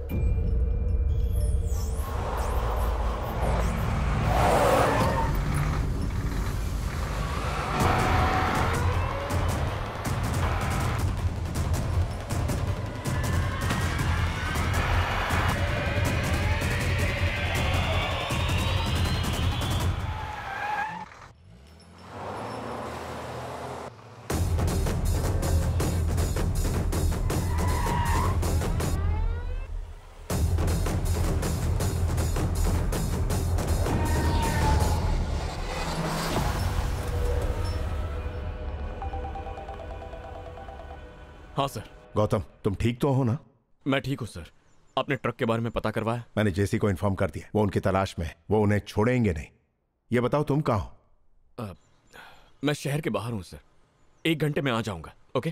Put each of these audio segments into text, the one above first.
हाँ सर। गौतम, तुम ठीक तो हो ना? मैं ठीक हूँ सर। आपने ट्रक के बारे में पता करवाया? मैंने जेसी को इन्फॉर्म कर दिया, वो उनकी तलाश में है, वो उन्हें छोड़ेंगे नहीं। ये बताओ तुम कहाँ हो? मैं शहर के बाहर हूँ सर। 1 घंटे में आ जाऊंगा। ओके?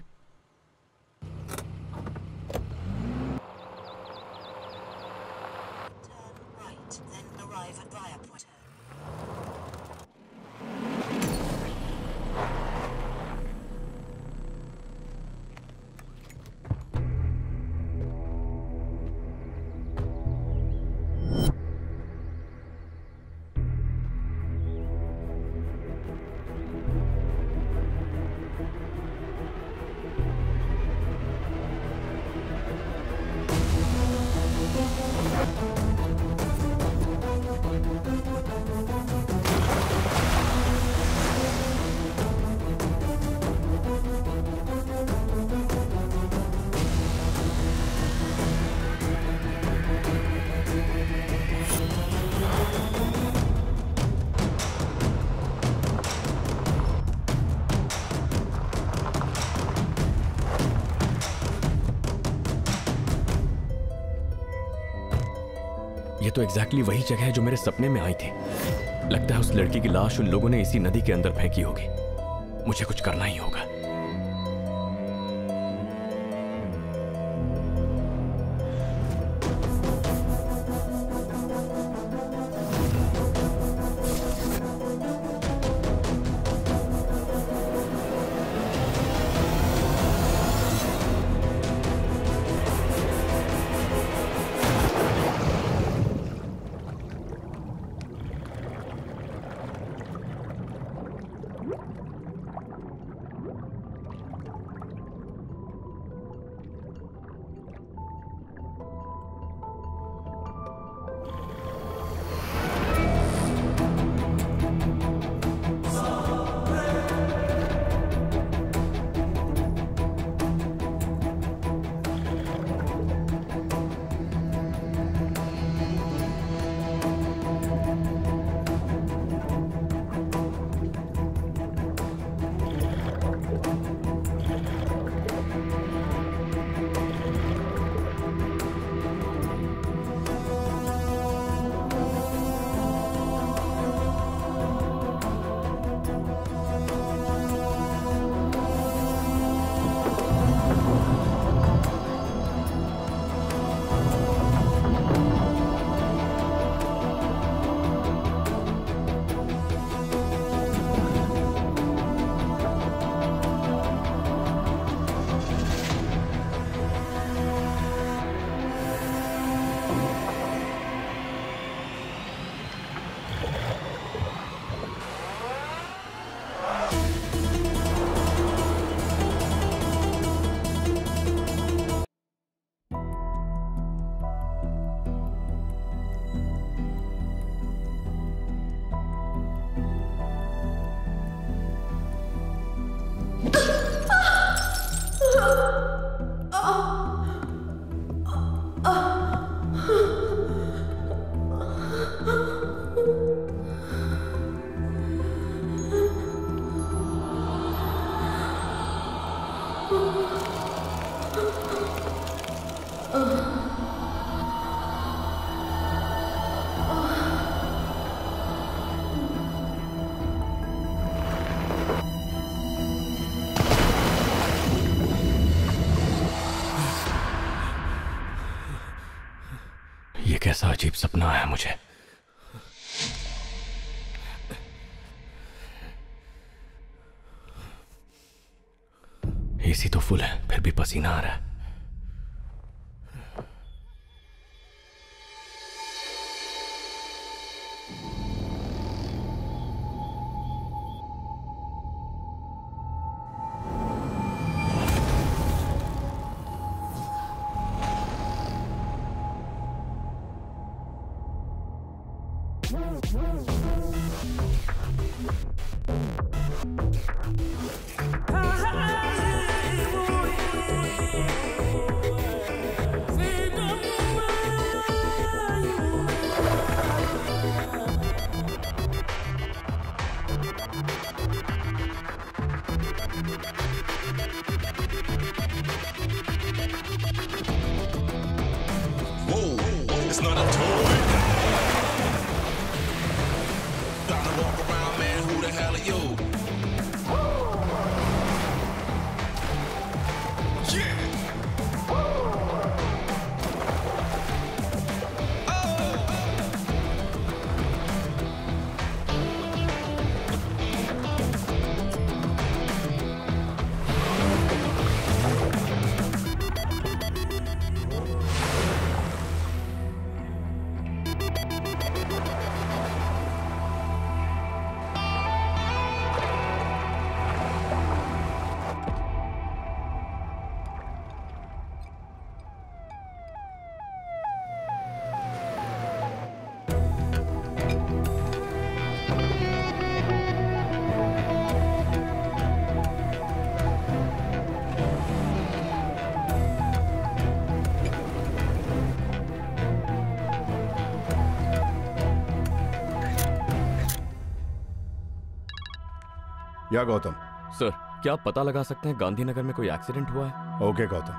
ये तो एग्जैक्टली वही जगह है जो मेरे सपने में आई थी। लगता है उस लड़की की लाश उन लोगों ने इसी नदी के अंदर फेंकी होगी। मुझे कुछ करना ही होगा। ये कैसा अजीब सपना आया मुझे। एसी तो फुल है, फिर भी पसीना आ रहा है। It's not a toy. Gotta walk around, man. Who the hell are you? Yeah. या गौतम? सर, क्या आप पता लगा सकते हैं गांधीनगर में कोई एक्सीडेंट हुआ है? ओके गौतम।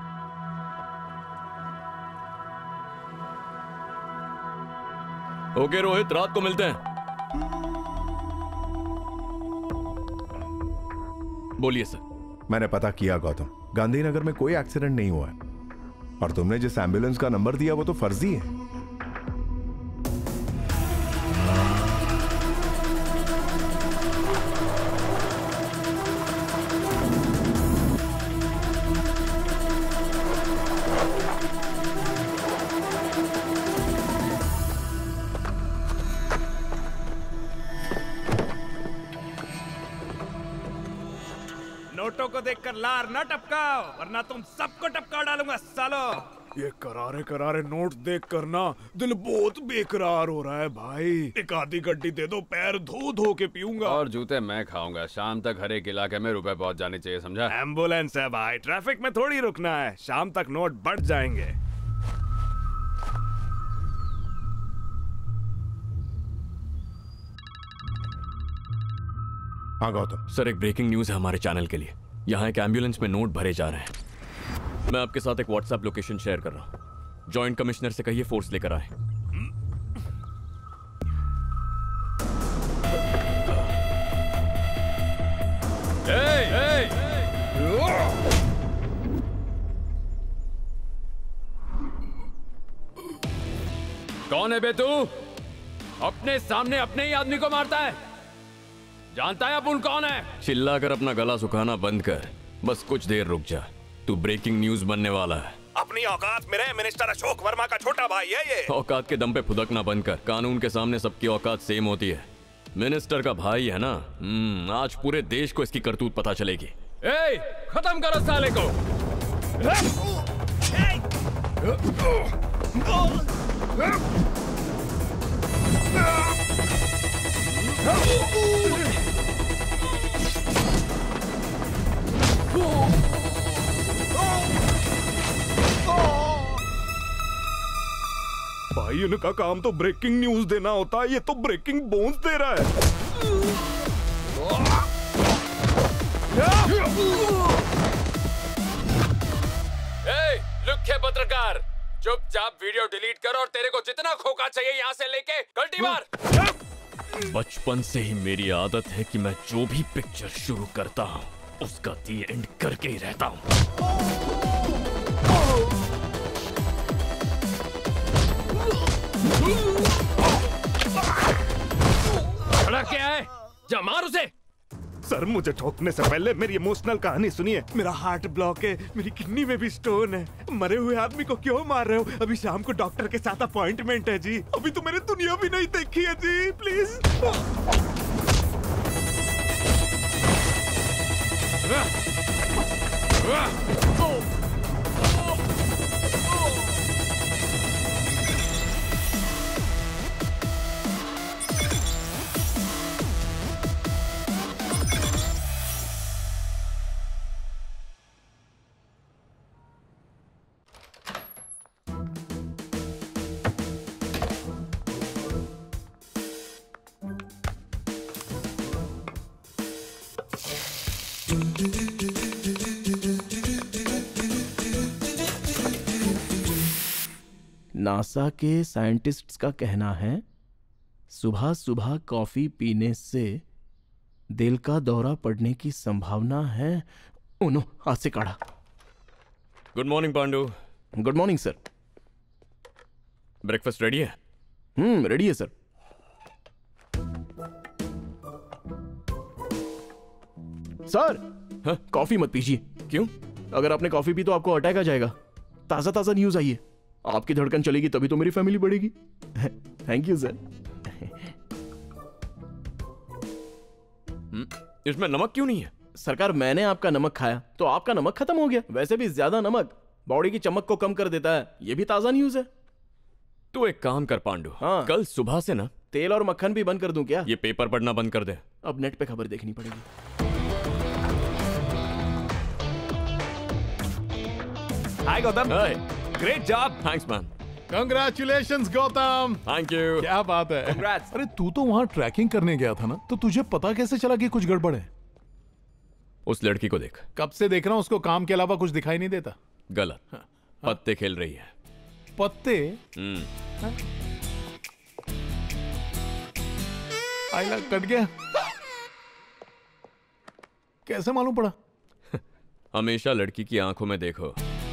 ओके रोहित, रात को मिलते हैं। बोलिए सर। मैंने पता किया गौतम, गांधीनगर में कोई एक्सीडेंट नहीं हुआ है, और तुमने जिस एम्बुलेंस का नंबर दिया वो तो फर्जी है। नोटों को देखकर लार न टपकाओ, वरना तुम सबको टपका डालूंगा सालो। ये करारे करारे नोट देख कर ना दिल बहुत बेकरार हो रहा है भाई। एक आधी गड्डी दे दो, पैर धो धो के पीऊंगा। और जूते मैं खाऊंगा। शाम तक हर एक इलाके में रुपए पहुंच जाने चाहिए, समझा? एम्बुलेंस है भाई, ट्रैफिक में थोड़ी रुकना है। शाम तक नोट बढ़ जाएंगे। हाँ गौतम। सर, एक ब्रेकिंग न्यूज है हमारे चैनल के लिए। यहाँ एक एम्बुलेंस में नोट भरे जा रहे हैं। मैं आपके साथ एक व्हाट्सएप लोकेशन शेयर कर रहा हूँ। जॉइंट कमिश्नर से कहिए फोर्स लेकर आए। कौन है बे तू? अपने सामने अपने ही आदमी को मारता है। जानता है अपुन कौन है? चिल्लाकर अपना गला सुखाना बंद कर। बस कुछ देर रुक जा, तू ब्रेकिंग न्यूज बनने वाला है। अपनी औकात में रहे, मिनिस्टर अशोक वर्मा का छोटा भाई है ये। औकात के दम पे फुदकना बंद कर। कानून के सामने सबकी औकात सेम होती है। मिनिस्टर का भाई है ना? आज पूरे देश को इसकी करतूत पता चलेगी। ए, खत्म करो साले को। भाई इनका काम तो ब्रेकिंग न्यूज देना होता है, ये तो ब्रेकिंग बोन्स दे रहा है। लुख्खे पत्रकार, चुपचाप वीडियो डिलीट कर और तेरे को जितना खोखा चाहिए यहाँ से लेके गलती मार। बचपन से ही मेरी आदत है कि मैं जो भी पिक्चर शुरू करता हूँ उसका दी एंड करके ही रहता हूँ। खड़ा क्या है? जा मार उसे। सर, मुझे ठोकने से पहले मेरी इमोशनल कहानी सुनिए। मेरा हार्ट ब्लॉक है, मेरी किडनी में भी स्टोन है। मरे हुए आदमी को क्यों मार रहे हो? अभी शाम को डॉक्टर के साथ अपॉइंटमेंट है जी। अभी तो मैंने दुनिया भी नहीं देखी है जी, प्लीज। नासा के साइंटिस्ट्स का कहना है सुबह सुबह कॉफी पीने से दिल का दौरा पड़ने की संभावना है। ओनो, हाथ से काढ़ा। Good morning Pandu. Good morning sir. Breakfast ready है? रेडी है सर। सर, हाँ? कॉफी मत पीजिए। क्यों? अगर आपने कॉफी पी तो आपको अटैक आ जाएगा। ताजा ताजा न्यूज आई है। आपकी धड़कन चलेगी तभी तो मेरी फैमिली बढ़ेगी। Thank you sir. इसमें नमक क्यों नहीं है? सरकार, मैंने आपका नमक खाया तो आपका नमक खत्म हो गया। वैसे भी ज्यादा नमक बॉडी की चमक को कम कर देता है। ये भी ताजा न्यूज है। तू एक काम कर पांडु, हाँ। कल सुबह से ना तेल और मक्खन भी बंद कर दूं क्या? ये पेपर पढ़ना बंद कर दे। अब नेट पे खबर देखनी पड़ेगी। Hi Gautam, great job. Thanks man. Congratulations Gautam. Thank you. क्या बात है। Congrats. अरे तू तो वहाँ ट्रैकिंग करने गया था ना, तो तुझे पता कैसे चला कि कुछ गड़बड़ है? उस लड़की को देख। कब से देख रहा हूँ, उसको काम के अलावा कुछ दिखाई नहीं देता। गलत। पत्ते खेल रही है। पत्ते? आईला कट गया। कैसे मालूम पड़ा? हमेशा लड़की की आंखों में देखो।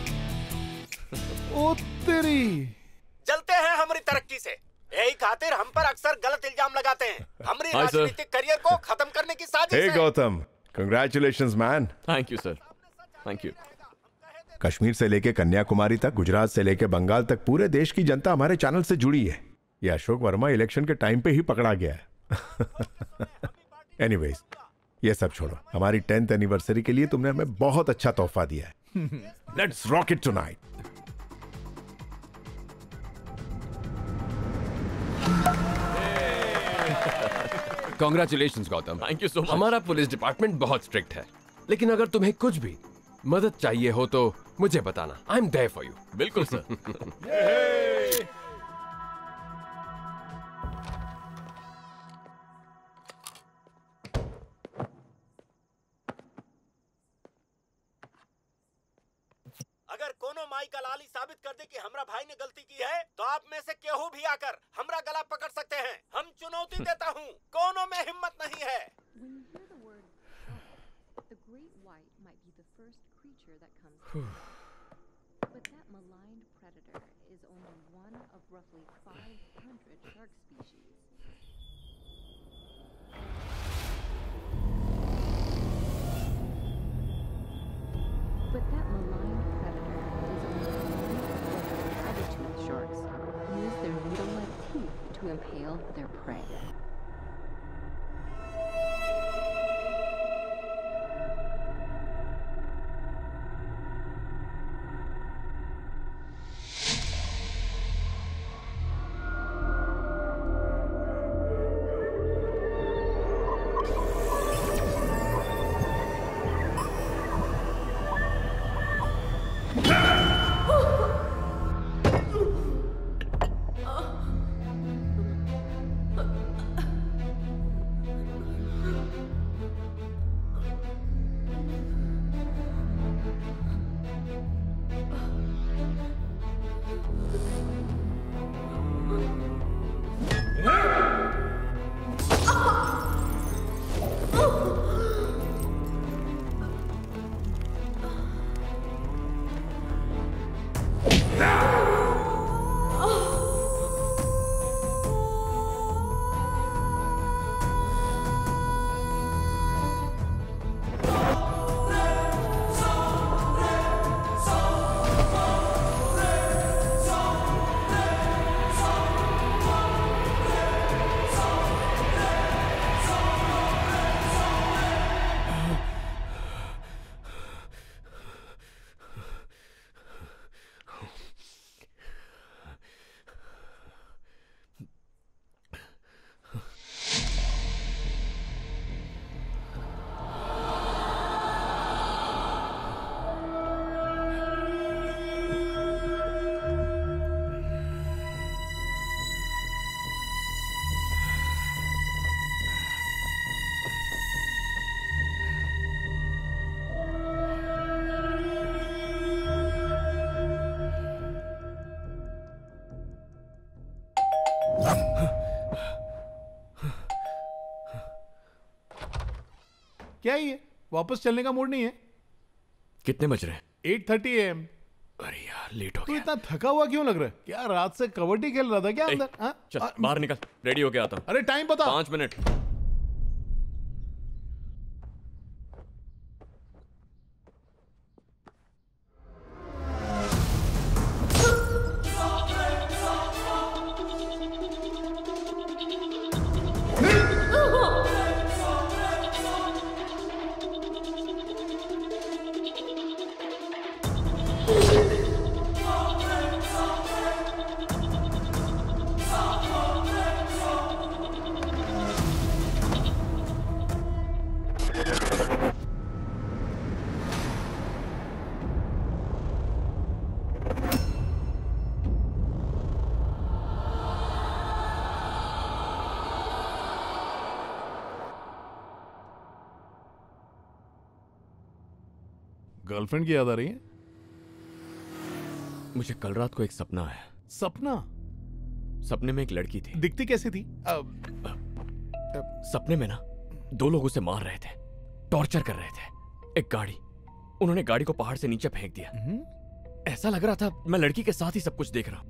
ओ तेरी। चलते हैं हमारी तरक्की से, यही खातिर हम पर अक्सर गलत इल्जाम लगाते हैं। हमारी Hi, sir. राजनीतिक करियर को खत्म करने की साजिश हे है। Gautam, congratulations man. Thank you sir. Thank you. Kashmir से लेके कन्याकुमारी तक, गुजरात से लेके बंगाल तक पूरे देश की जनता हमारे चैनल से जुड़ी है। ये अशोक वर्मा इलेक्शन के टाइम पे ही पकड़ा गया है। एनीवेज, ये सब छोड़ो। हमारी 10th एनिवर्सरी के लिए तुमने हमें बहुत अच्छा तोहफा दिया है। Let's rock it tonight. Congratulations Gautam. Thank you so much. हमारा पुलिस डिपार्टमेंट बहुत स्ट्रिक्ट है, लेकिन अगर तुम्हें कुछ भी मदद चाहिए हो तो मुझे बताना। I am there for you. बिल्कुल सर। अगर कोनो माई का लाली साबित कर दे कि हमरा भाई ने गलती की है, तो आप में से केहू भी आकर हमरा गला पकड़ सकते हैं। हम चुनौती देता हूँ, कोनो में हिम्मत नहीं है। When you hear the word elk, the great white might be the first creature that comes to mind. But that maligned predator is only one of roughly 500 shark species. But that maligned predator is only one of roughly saber-toothed sharks use their needle-like teeth to impale their prey. क्या ये वापस चलने का mood नहीं है? कितने बज रहे हैं? 8:30 AM। अरे यार लेट हो तू गया। इतना थका हुआ क्यों लग रहा है? क्या रात से कबड्डी खेल रहा था क्या अंदर? हाँ? चल बाहर निकल, रेडी होके आता हूँ। अरे टाइम बता। 5 मिनट। गर्लफ्रेंड की याद आ रही है? मुझे कल रात को एक सपना आया। सपना? सपने में एक लड़की थी। दिखती कैसी थी? सपने में ना 2 लोग उसे मार रहे थे, टॉर्चर कर रहे थे। एक गाड़ी, उन्होंने गाड़ी को पहाड़ से नीचे फेंक दिया। ऐसा लग रहा था मैं लड़की के साथ ही सब कुछ देख रहा हूं।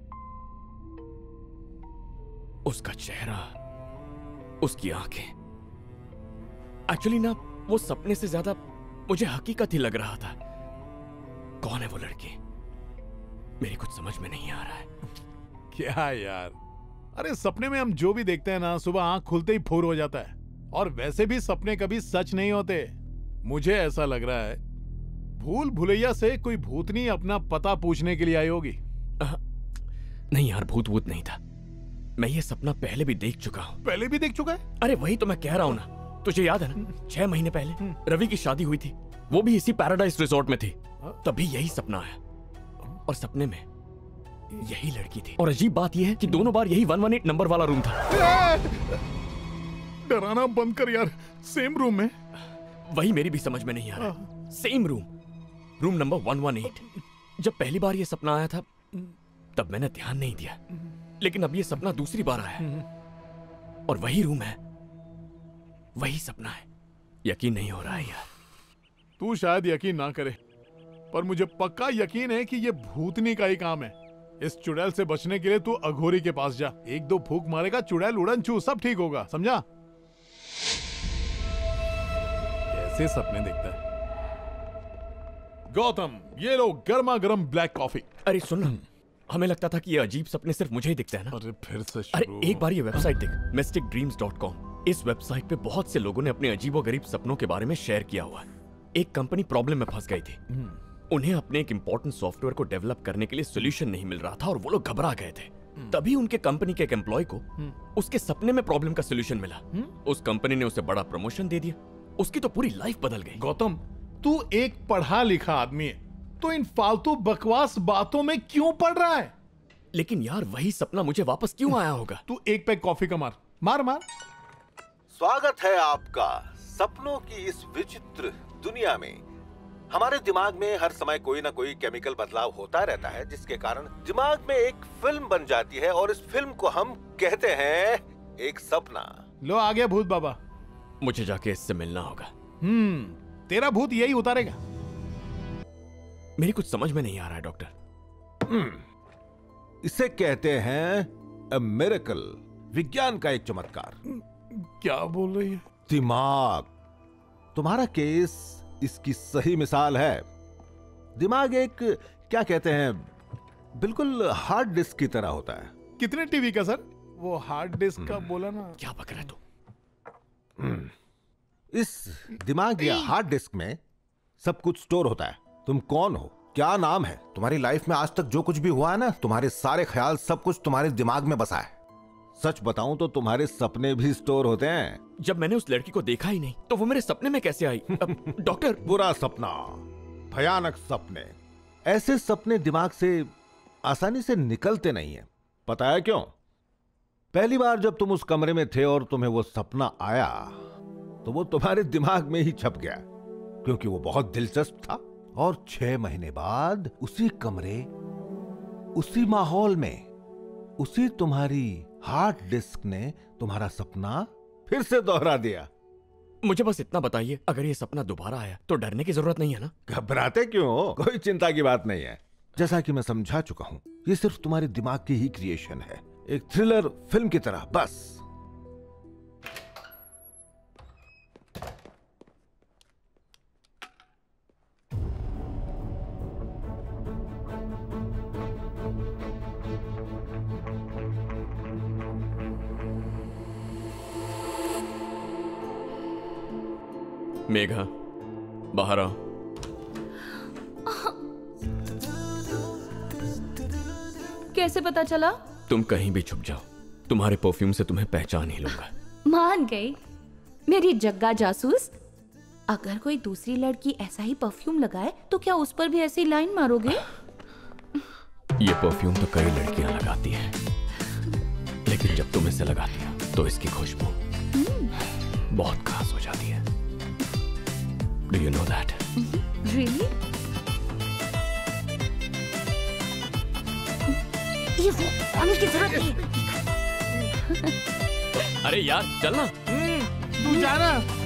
उसका चेहरा, उसकी आंखें, एक्चुअली ना वो सपने से ज्यादा मुझे हकीकत ही लग रहा था। कौन है वो लड़की? मेरी कुछ समझ में नहीं आ रहा है। क्या यार, अरे सपने में हम जो भी देखते हैं ना, सुबह आंख खुलते ही फूर हो जाता है। और वैसे भी सपने कभी सच नहीं होते। मुझे ऐसा लग रहा है भूल भुलैया से कोई भूतनी अपना पता पूछने के लिए आई होगी। नहीं यार, भूत वूत नहीं था। मैं ये सपना पहले भी देख चुका हूं। पहले भी देख चुका है? अरे वही तो मैं कह रहा हूं ना। तुझे याद है ना, 6 महीने पहले रवि की शादी हुई थी, वो भी इसी पैराडाइज रिजॉर्ट में थी। तभी यही सपना आया और सपने में यही लड़की थी। और अजीब बात यह है कि दोनों बार यही 118 नंबर वाला रूम था। डराना बंद कर यार। सेम रूम में? वही मेरी भी समझ में नहीं आ रहा। Same room number 118। जब पहली बार ये सपना आया था तब मैंने ध्यान नहीं दिया, लेकिन अब ये सपना दूसरी बार आया है और वही रूम है, वही सपना है। यकीन नहीं हो रहा है यार। तू शायद यकीन ना करे, पर मुझे पक्का यकीन है कि ये भूतनी का ही काम है। इस चुड़ैल से बचने के लिए तू अघोरी के पास जा। 1-2 फूंक मारेगा, चुड़ैल उड़न छू, सब ठीक होगा, समझा? कैसे सपने देखता है गौतम। ये लो गर्मा गर्म ब्लैक कॉफी। अरे सुन ना, हमें लगता था कि ये अजीब सपने सिर्फ मुझे ही दिखते हैं ना। अरे फिर से अरे शुरू। एक बार ये वेबसाइट देख, mysticdreams.com। इस वेबसाइट पे बहुत से लोगों ने अपने अजीबोगरीब सपनों के बारे में शेयर किया हुआ है। एक कंपनी प्रॉब्लम में फंस गई थी। उन्हें अपने एक इंपॉर्टेंट सॉफ्टवेयर को डेवलप करने के लिए सोल्यूशन नहीं मिल रहा था और वो लोग घबरा गए थे। तभी उनके कंपनी के एक एम्प्लॉय को उसके सपने में प्रॉब्लम का सोल्यूशन मिला। उस कंपनी ने उसे बड़ा प्रमोशन दे दिया। उसकी तो पूरी लाइफ बदल गई। गौतम, तू एक पढ़ा लिखा आदमी है, तो इन फालतू बकवास बातों में क्यों पड़ रहा है? लेकिन यार वही सपना मुझे वापस क्यों आया होगा? तू एक पैक कॉफी का मार मार। स्वागत है आपका सपनों की इस विचित्र दुनिया में। हमारे दिमाग में हर समय कोई ना कोई केमिकल बदलाव होता रहता है, जिसके कारण दिमाग में एक फिल्म बन जाती है और इस फिल्म को हम कहते हैं एक सपना। लो आ गया भूत बाबा। मुझे जाके इससे मिलना होगा। तेरा भूत यही उतारेगा। मेरी कुछ समझ में नहीं आ रहा है डॉक्टर। इसे कहते हैं अ मिरेकल, विज्ञान का एक चमत्कार। क्या बोल रही है? दिमाग। तुम्हारा केस इसकी सही मिसाल है। दिमाग एक, क्या कहते हैं, बिल्कुल हार्ड डिस्क की तरह होता है। कितने टीवी का सर? वो हार्ड डिस्क का बोला ना। क्या बक रहा है तू? इस दिमाग या हार्ड डिस्क में सब कुछ स्टोर होता है। तुम कौन हो, क्या नाम है, तुम्हारी लाइफ में आज तक जो कुछ भी हुआ है ना, तुम्हारे सारे ख्याल, सब कुछ तुम्हारे दिमाग में बसा है। सच बताऊं तो तुम्हारे सपने भी स्टोर होते हैं। जब मैंने उस लड़की को देखा ही नहीं तो वो मेरे सपने में कैसे आई? डॉक्टर, बुरा सपना, भयानक सपने, ऐसे सपने दिमाग से आसानी से निकलते नहीं है। पता है क्यों? पहली बार जब तुम उस कमरे में थे और तुम्हें वो सपना आया तो वो तुम्हारे दिमाग में ही छप गया, क्योंकि वो बहुत दिलचस्प था। और 6 महीने बाद उसी कमरे, उसी माहौल में, उसी तुम्हारी हार्ड डिस्क ने तुम्हारा सपना फिर से दोहरा दिया। मुझे बस इतना बताइए, अगर ये सपना दोबारा आया तो डरने की जरूरत नहीं है ना? घबराते क्यों हो? कोई चिंता की बात नहीं है। जैसा कि मैं समझा चुका हूं, ये सिर्फ तुम्हारे दिमाग की ही क्रिएशन है, एक थ्रिलर फिल्म की तरह, बस। मेघा, बाहर आओ। कैसे पता चला? तुम कहीं भी छुप जाओ, तुम्हारे परफ्यूम से तुम्हें पहचान ही लूंगा। मान गई मेरी जग्गा जासूस। अगर कोई दूसरी लड़की ऐसा ही परफ्यूम लगाए तो क्या उस पर भी ऐसी लाइन मारोगे? ये परफ्यूम तो कई लड़कियां लगाती हैं, लेकिन जब तुम इसे लगाती हो तो इसकी खुशबू बहुत खास हो जाती है। Do you know that? Really? ये वो पानी की जरूरत नहीं। अरे यार चलना। तू जाना।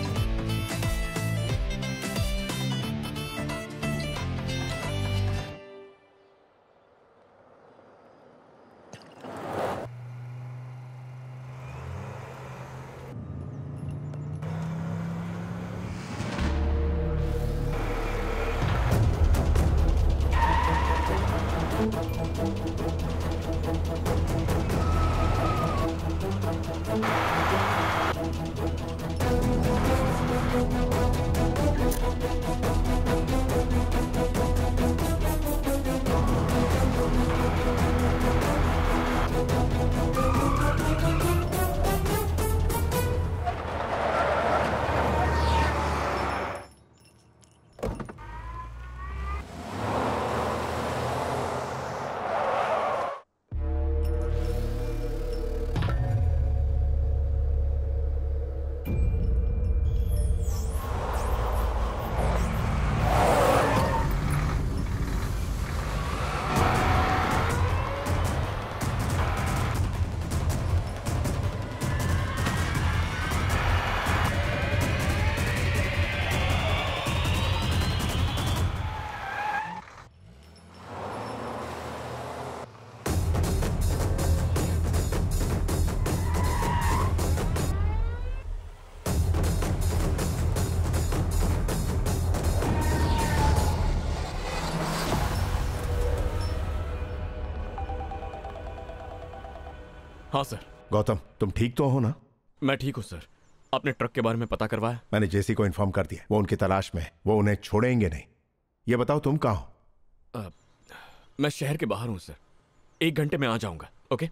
हाँ सर। गौतम, तुम ठीक तो हो ना? मैं ठीक हूँ सर। आपने ट्रक के बारे में पता करवाया? मैंने जेसी को इन्फॉर्म कर दिया, वो उनकी तलाश में है, वो उन्हें छोड़ेंगे नहीं। ये बताओ तुम कहाँ हो? मैं शहर के बाहर हूँ सर, 1 घंटे में आ जाऊंगा। ओके?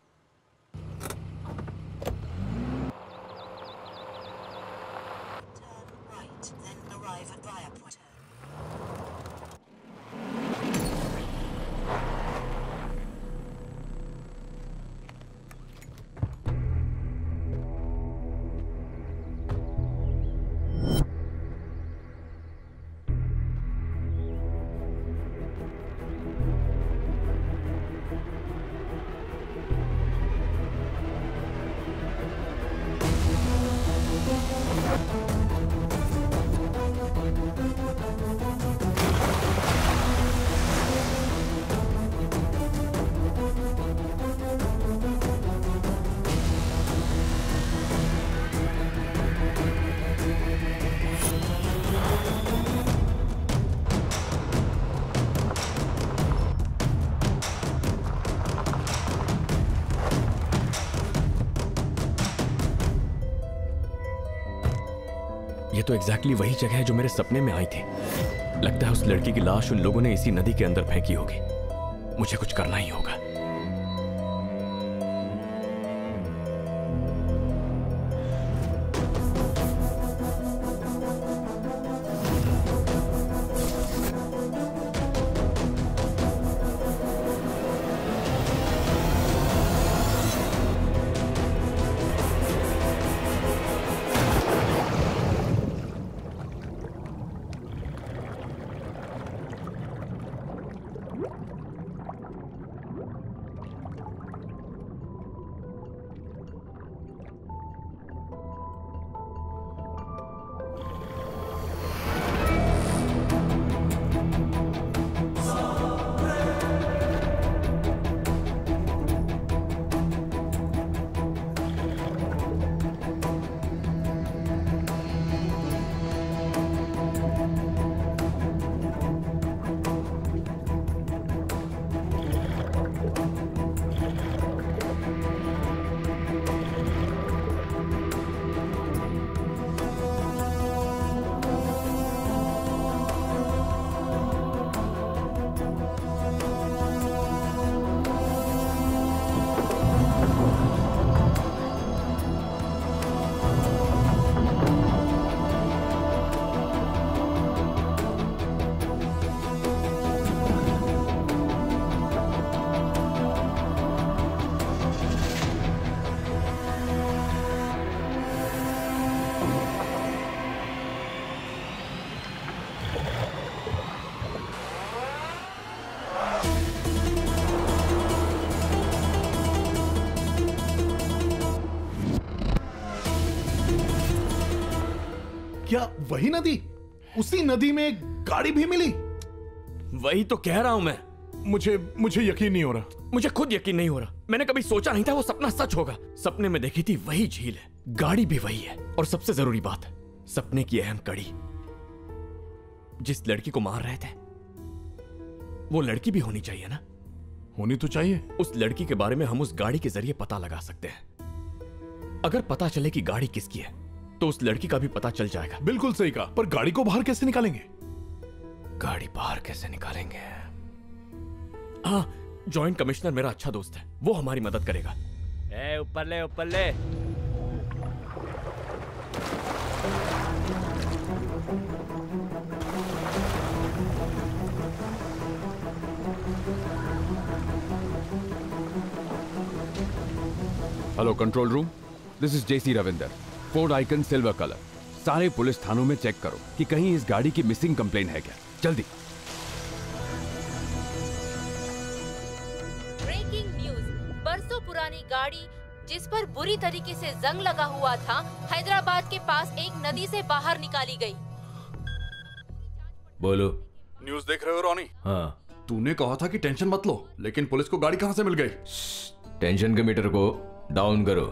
ये तो एग्जैक्टली वही जगह है जो मेरे सपने में आई थी। लगता है उस लड़की की लाश उन लोगों ने इसी नदी के अंदर फेंकी होगी। मुझे कुछ करना ही होगा। क्या वही नदी? उसी नदी में गाड़ी भी मिली? वही तो कह रहा हूं मैं। मुझे यकीन नहीं हो रहा। मुझे खुद यकीन नहीं हो रहा। मैंने कभी सोचा नहीं था वो सपना सच होगा। सपने में देखी थी वही झील है, गाड़ी भी वही है, और सबसे जरूरी बात, सपने की अहम कड़ी, जिस लड़की को मार रहे थे वो लड़की भी होनी चाहिए ना? होनी तो चाहिए। उस लड़की के बारे में हम उस गाड़ी के जरिए पता लगा सकते हैं। अगर पता चले कि गाड़ी किसकी है तो उस लड़की का भी पता चल जाएगा। बिल्कुल सही कहा, पर गाड़ी को बाहर कैसे निकालेंगे? गाड़ी बाहर कैसे निकालेंगे? हाँ, जॉइंट कमिश्नर मेरा अच्छा दोस्त है, वो हमारी मदद करेगा। ऊपर ले, ऊपर ले। Hello control room, this is JC Ravinder, Ford Icon silver colour. सारे पुलिस थानों में चेक करो कि कहीं इस गाड़ी की मिसिंग कंप्लेन है क्या। जल्दी। ब्रेकिंग न्यूज, बरसों पुरानी गाड़ी जिस पर बुरी तरीके से जंग लगा हुआ था, हैदराबाद के पास एक नदी से बाहर निकाली गई। बोलो। न्यूज देख रहे हो रोनी? हाँ। तूने कहा था कि टेंशन मत लो, लेकिन पुलिस को गाड़ी कहां से मिल गई? टेंशन के मीटर को डाउन करो।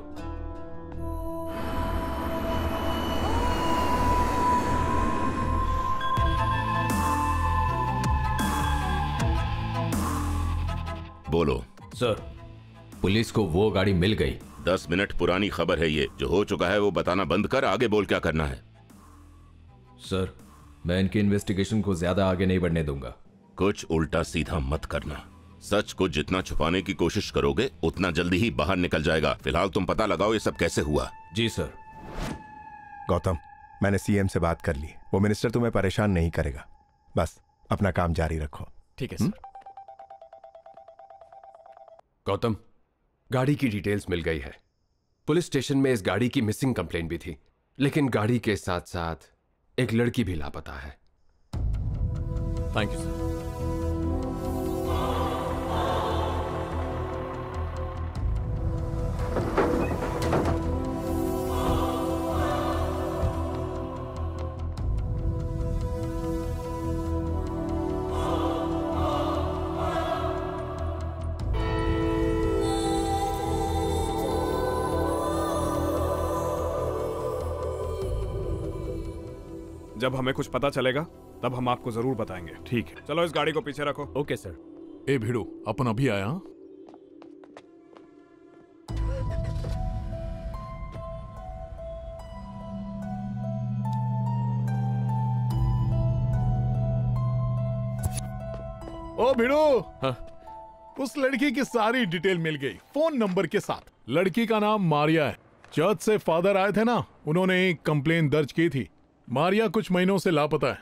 बोलो। सर, पुलिस को वो गाड़ी मिल गई। 10 मिनट पुरानी खबर है ये। जो हो चुका है वो बताना बंद कर, आगे बोल क्या करना है। सर, मैं इनकी इन्वेस्टिगेशन को ज्यादा आगे नहीं बढ़ने दूंगा। कुछ उल्टा सीधा मत करना। सच को जितना छुपाने की कोशिश करोगे उतना जल्दी ही बाहर निकल जाएगा। फिलहाल तुम पता लगाओ ये सब कैसे हुआ। जी सर। गौतम, मैंने सीएम से बात कर ली, वो मिनिस्टर तुम्हें परेशान नहीं करेगा। बस अपना काम जारी रखो। ठीक है सर। गौतम, गाड़ी की डिटेल्स मिल गई है। पुलिस स्टेशन में इस गाड़ी की मिसिंग कंप्लेंट भी थी, लेकिन गाड़ी के साथ साथ एक लड़की भी लापता है। Thank you sir. जब हमें कुछ पता चलेगा तब हम आपको जरूर बताएंगे। ठीक है, चलो इस गाड़ी को पीछे रखो। Okay sir. ए भिड़ो, अपन अभी आया। ओ भिड़ो। हाँ? उस लड़की की सारी डिटेल मिल गई, फोन नंबर के साथ। लड़की का नाम मारिया है। चर्च से फादर आए थे ना, उन्होंने एक कंप्लेन दर्ज की थी। मारिया कुछ महीनों से लापता है।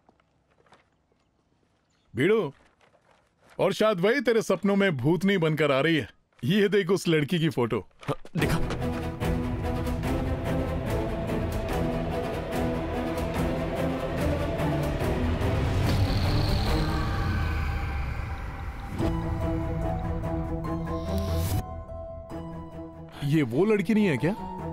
भिड़ो, और शायद वही तेरे सपनों में भूतनी बनकर आ रही है। ये देख उस लड़की की फोटो। दिखा। ये वो लड़की नहीं है क्या?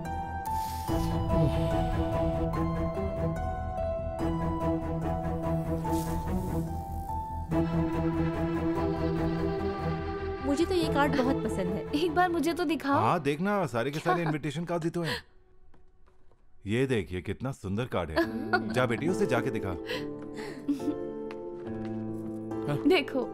मुझे तो ये कार्ड बहुत पसंद है, एक बार मुझे तो दिखाओ। हाँ देखना, सारे के सारे इनविटेशन कार्ड ही तो हैं। ये देखिए कितना सुंदर कार्ड है। जा बेटी उसे जाके दिखा। देखो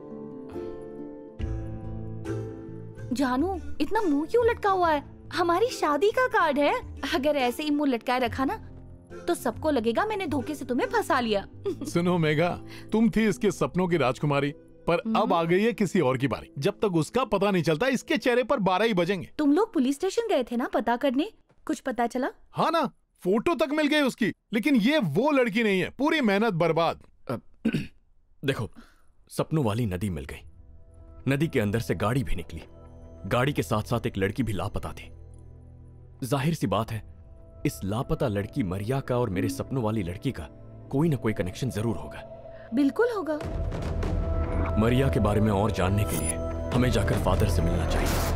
जानू, इतना मुंह क्यों लटका हुआ है? हमारी शादी का कार्ड है। अगर ऐसे ही मुंह लटकाए रखा ना तो सबको लगेगा मैंने धोखे से तुम्हें फंसा लिया। सुनो मेघा, तुम थी इसके सपनों की राजकुमारी, पर अब आ गई है किसी और की बारी। जब तक उसका पता नहीं चलता इसके चेहरे पर 12 ही बजेंगे। तुम लोग पुलिस स्टेशन गए थे ना पता करने, कुछ पता चला? हाँ ना, फोटो तक मिल गई उसकी, लेकिन ये वो लड़की नहीं है। पूरी मेहनत बर्बाद। देखो, सपनों वाली नदी मिल गई, नदी के अंदर से गाड़ी भी निकली, गाड़ी के साथ साथ एक लड़की भी लापता थी। जाहिर सी बात है इस लापता लड़की मरिया का और मेरे सपनों वाली लड़की का कोई ना कोई कनेक्शन जरूर होगा। बिल्कुल होगा। मरिया के बारे में और जानने के लिए हमें जाकर फादर से मिलना चाहिए।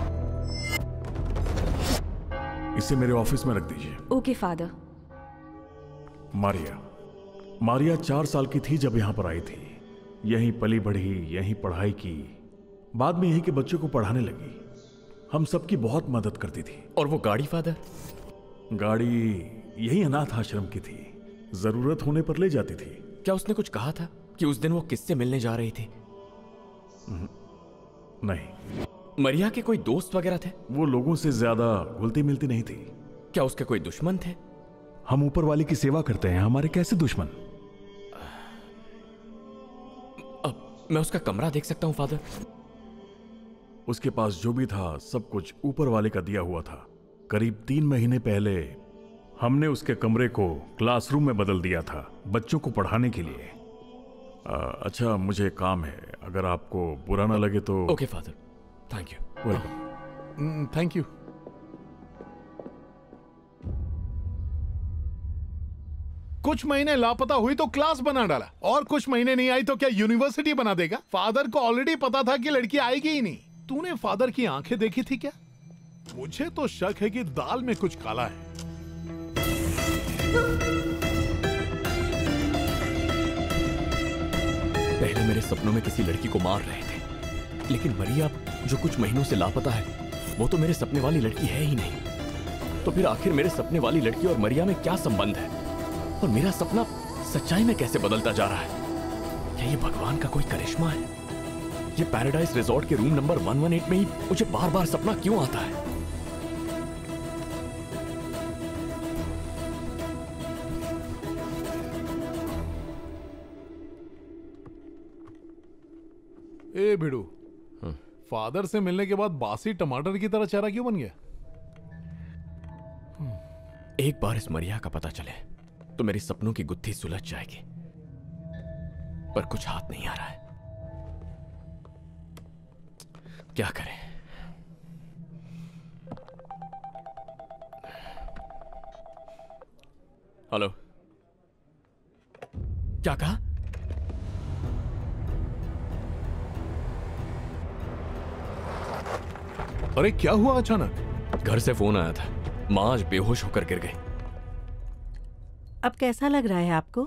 इसे मेरे ऑफिस में रख दीजिए। Okay father. मारिया 4 साल की थी जब यहां पर आई थी। यहीं पली बढ़ी, यहीं पढ़ाई की, बाद में यहीं के बच्चों को पढ़ाने लगी। हम सबकी बहुत मदद करती थी। और वो गाड़ी फादर? गाड़ी यही अनाथ आश्रम की थी, जरूरत होने पर ले जाती थी। क्या उसने कुछ कहा था कि उस दिन वो किससे मिलने जा रही थी? नहीं। मरिया के कोई दोस्त वगैरह थे? वो लोगों से ज्यादा घुलती मिलती नहीं थी। क्या उसके कोई दुश्मन थे? हम ऊपर वाले की सेवा करते हैं, हमारे कैसे दुश्मन? अब मैं उसका कमरा देख सकता हूं फादर? उसके पास जो भी था सब कुछ ऊपर वाले का दिया हुआ था। करीब 3 महीने पहले हमने उसके कमरे को क्लासरूम में बदल दिया था, बच्चों को पढ़ाने के लिए। अच्छा, मुझे काम है, अगर आपको बुरा ना लगे तो। Okay father, thank you. Welcome. Thank you. कुछ महीने लापता हुई तो क्लास बना डाला, और कुछ महीने नहीं आई तो क्या यूनिवर्सिटी बना देगा? फादर को ऑलरेडी पता था कि लड़की आएगी ही नहीं। तूने फादर की आंखें देखी थी क्या? मुझे तो शक है कि दाल में कुछ काला है। पहले मेरे सपनों में किसी लड़की को मार रहे थे, लेकिन मरिया जो कुछ महीनों से लापता है, वो तो मेरे सपने वाली लड़की है ही नहीं। तो फिर आखिर मेरे सपने वाली लड़की और मरिया में क्या संबंध है? और मेरा सपना सच्चाई में कैसे बदलता जा रहा है? क्या ये भगवान का कोई करिश्मा है? ये पैराडाइज रिजॉर्ट के रूम नंबर 118 में ही मुझे बार बार सपना क्यों आता है? ए भिड़ू, फादर से मिलने के बाद बासी टमाटर की तरह चेहरा क्यों बन गया? एक बार इस मरिया का पता चले तो मेरी सपनों की गुत्थी सुलझ जाएगी, पर कुछ हाथ नहीं आ रहा है। क्या करें? हेलो, क्या कहा? अरे क्या हुआ अचानक? घर से फोन आया था, मां आज बेहोश होकर गिर गई। अब कैसा लग रहा है आपको?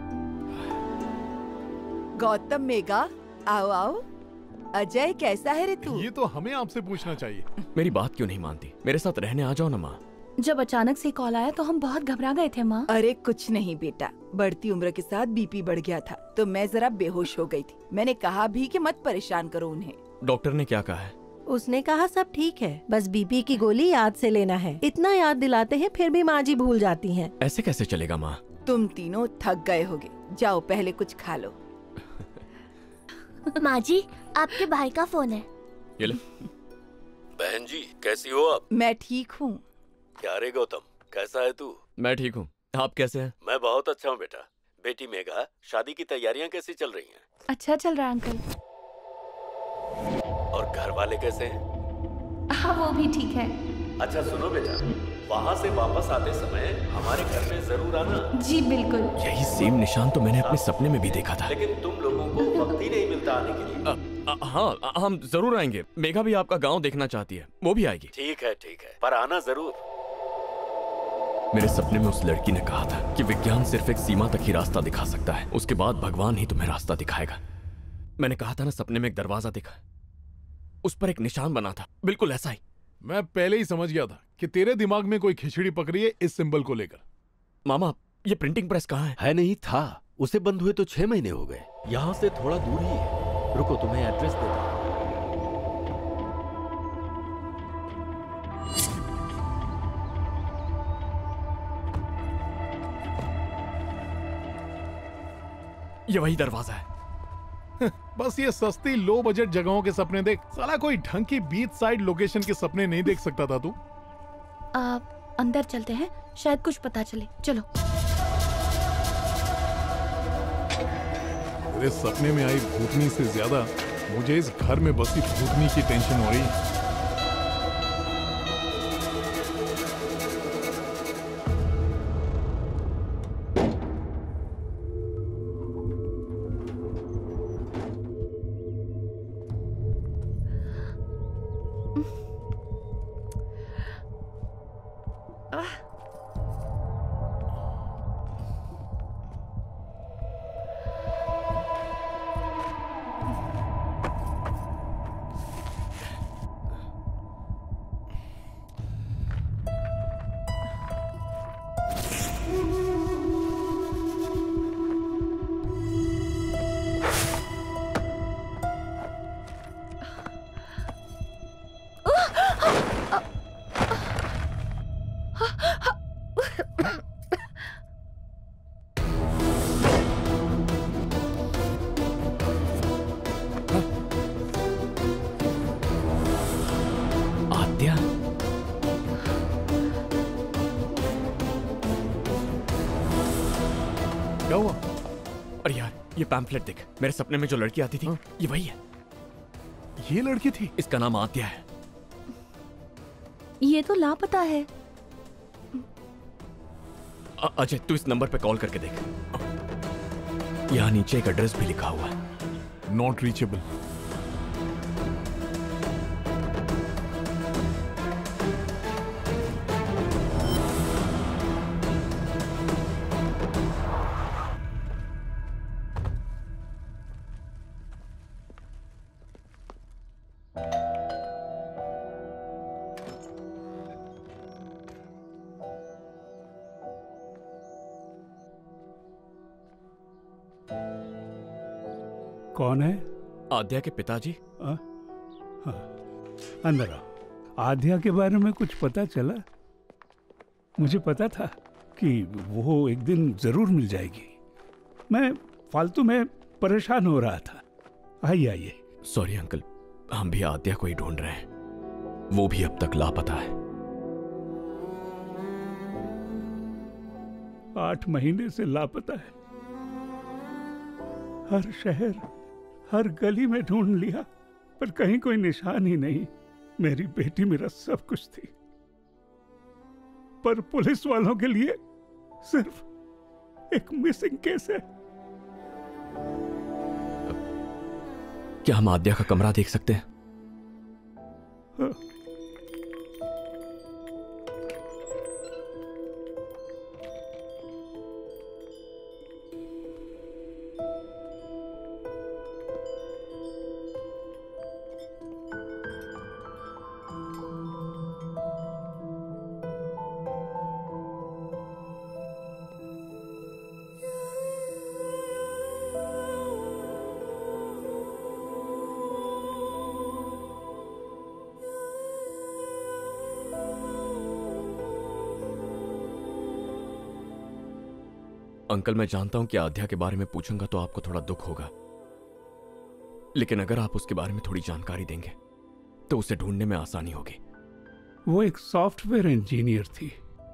गौतम, मेघा, आओ आओ। अजय, कैसा है रे तू? ये तो हमें आपसे पूछना चाहिए। मेरी बात क्यों नहीं मानती? मेरे साथ रहने आ जाओ ना माँ। जब अचानक से कॉल आया तो हम बहुत घबरा गए थे माँ। अरे कुछ नहीं बेटा, बढ़ती उम्र के साथ बीपी बढ़ गया था तो मैं जरा बेहोश हो गई थी। मैंने कहा भी कि मत परेशान करो उन्हें। डॉक्टर ने क्या कहा है? उसने कहा सब ठीक है, बस बीपी की गोली याद से लेना है। इतना याद दिलाते हैं फिर भी माँ जी भूल जाती हैं। ऐसे कैसे चलेगा माँ? तुम तीनों थक गए होगे, जाओ पहले कुछ खा लो। माँ जी, आपके भाई का फोन है। ये ले। बहन जी, कैसी हो आप? मैं ठीक हूँ। क्या रे गौतम, कैसा है तू? मैं ठीक हूँ, आप कैसे हैं? मैं बहुत अच्छा हूँ बेटा। बेटी मेघा, शादी की तैयारियां कैसी चल रही हैं? अच्छा चल रहा है अंकल। और घर वाले कैसे हैं? हाँ, वो भी ठीक है। अच्छा सुनो बेटा, वहाँ से वापस आते समय हमारे घर में जरूर आना। जी बिल्कुल। यही सेम निशान तो मैंने अपने सपने में भी देखा था। लेकिन तुम लोगों को वक्त ही नहीं मिलता आने के लिए। हाँ, हम जरूर आएंगे। मेघा भी आपका गांव देखना चाहती है, वो भी आएगी। ठीक है, पर आना जरूर। मेरे सपने में उस लड़की ने कहा था कि विज्ञान सिर्फ एक सीमा तक ही रास्ता दिखा सकता है, उसके बाद भगवान ही तुम्हें रास्ता दिखाएगा। मैंने कहा था ना, सपने में एक दरवाजा दिखा, उस पर एक निशान बना था, बिल्कुल ऐसा ही। मैं पहले ही समझ गया था कि तेरे दिमाग में कोई खिचड़ी पक रही है इस सिंबल को लेकर। मामा, ये प्रिंटिंग प्रेस कहाँ है? नहीं था, उसे बंद हुए तो 6 महीने हो गए। यहाँ से थोड़ा दूर ही है। रुको, तुम्हें एड्रेस देता हूँ। ये वही दरवाजा है। बस ये सस्ती लो बजट जगहों के सपने देख। साला कोई ढंग की बीच साइड लोकेशन के सपने नहीं देख सकता था तू? अंदर चलते हैं, शायद कुछ पता चले। चलो। मेरे सपने में आई भूतनी से ज्यादा मुझे इस घर में बसी भूतनी की टेंशन हो रही है। क्या हुआ? अरे यार, ये पैम्फलेट देख, मेरे सपने में जो लड़की आती थी, ये वही है। ये लड़की थी? इसका नाम आद्या है। ये तो लापता है। अजय, तू इस नंबर पे कॉल करके देख। यहाँ नीचे एक एड्रेस भी लिखा हुआ है, नॉट रीचेबल। कौन है? आद्या के पिताजी। हाँ, अंदर आओ। आद्या के बारे में कुछ पता चला? मुझे पता था कि वो एक दिन जरूर मिल जाएगी। मैं फालतू में परेशान हो रहा था। आइए आइए। सॉरी अंकल, हम भी आद्या को ही ढूंढ रहे हैं, वो भी अब तक लापता है। 8 महीने से लापता है। हर शहर, हर गली में ढूंढ लिया, पर कहीं कोई निशान ही नहीं। मेरी बेटी मेरा सब कुछ थी, पर पुलिस वालों के लिए सिर्फ एक मिसिंग केस है। क्या हम आद्या का कमरा देख सकते हैं? हाँ। अंकल, मैं जानता हूं कि आद्या के बारे में पूछूंगा तो आपको थोड़ा दुख होगा, लेकिन अगर आप उसके बारे में थोड़ी जानकारी देंगे तो उसे ढूंढने में आसानी होगी। वो एक सॉफ्टवेयर इंजीनियर थी।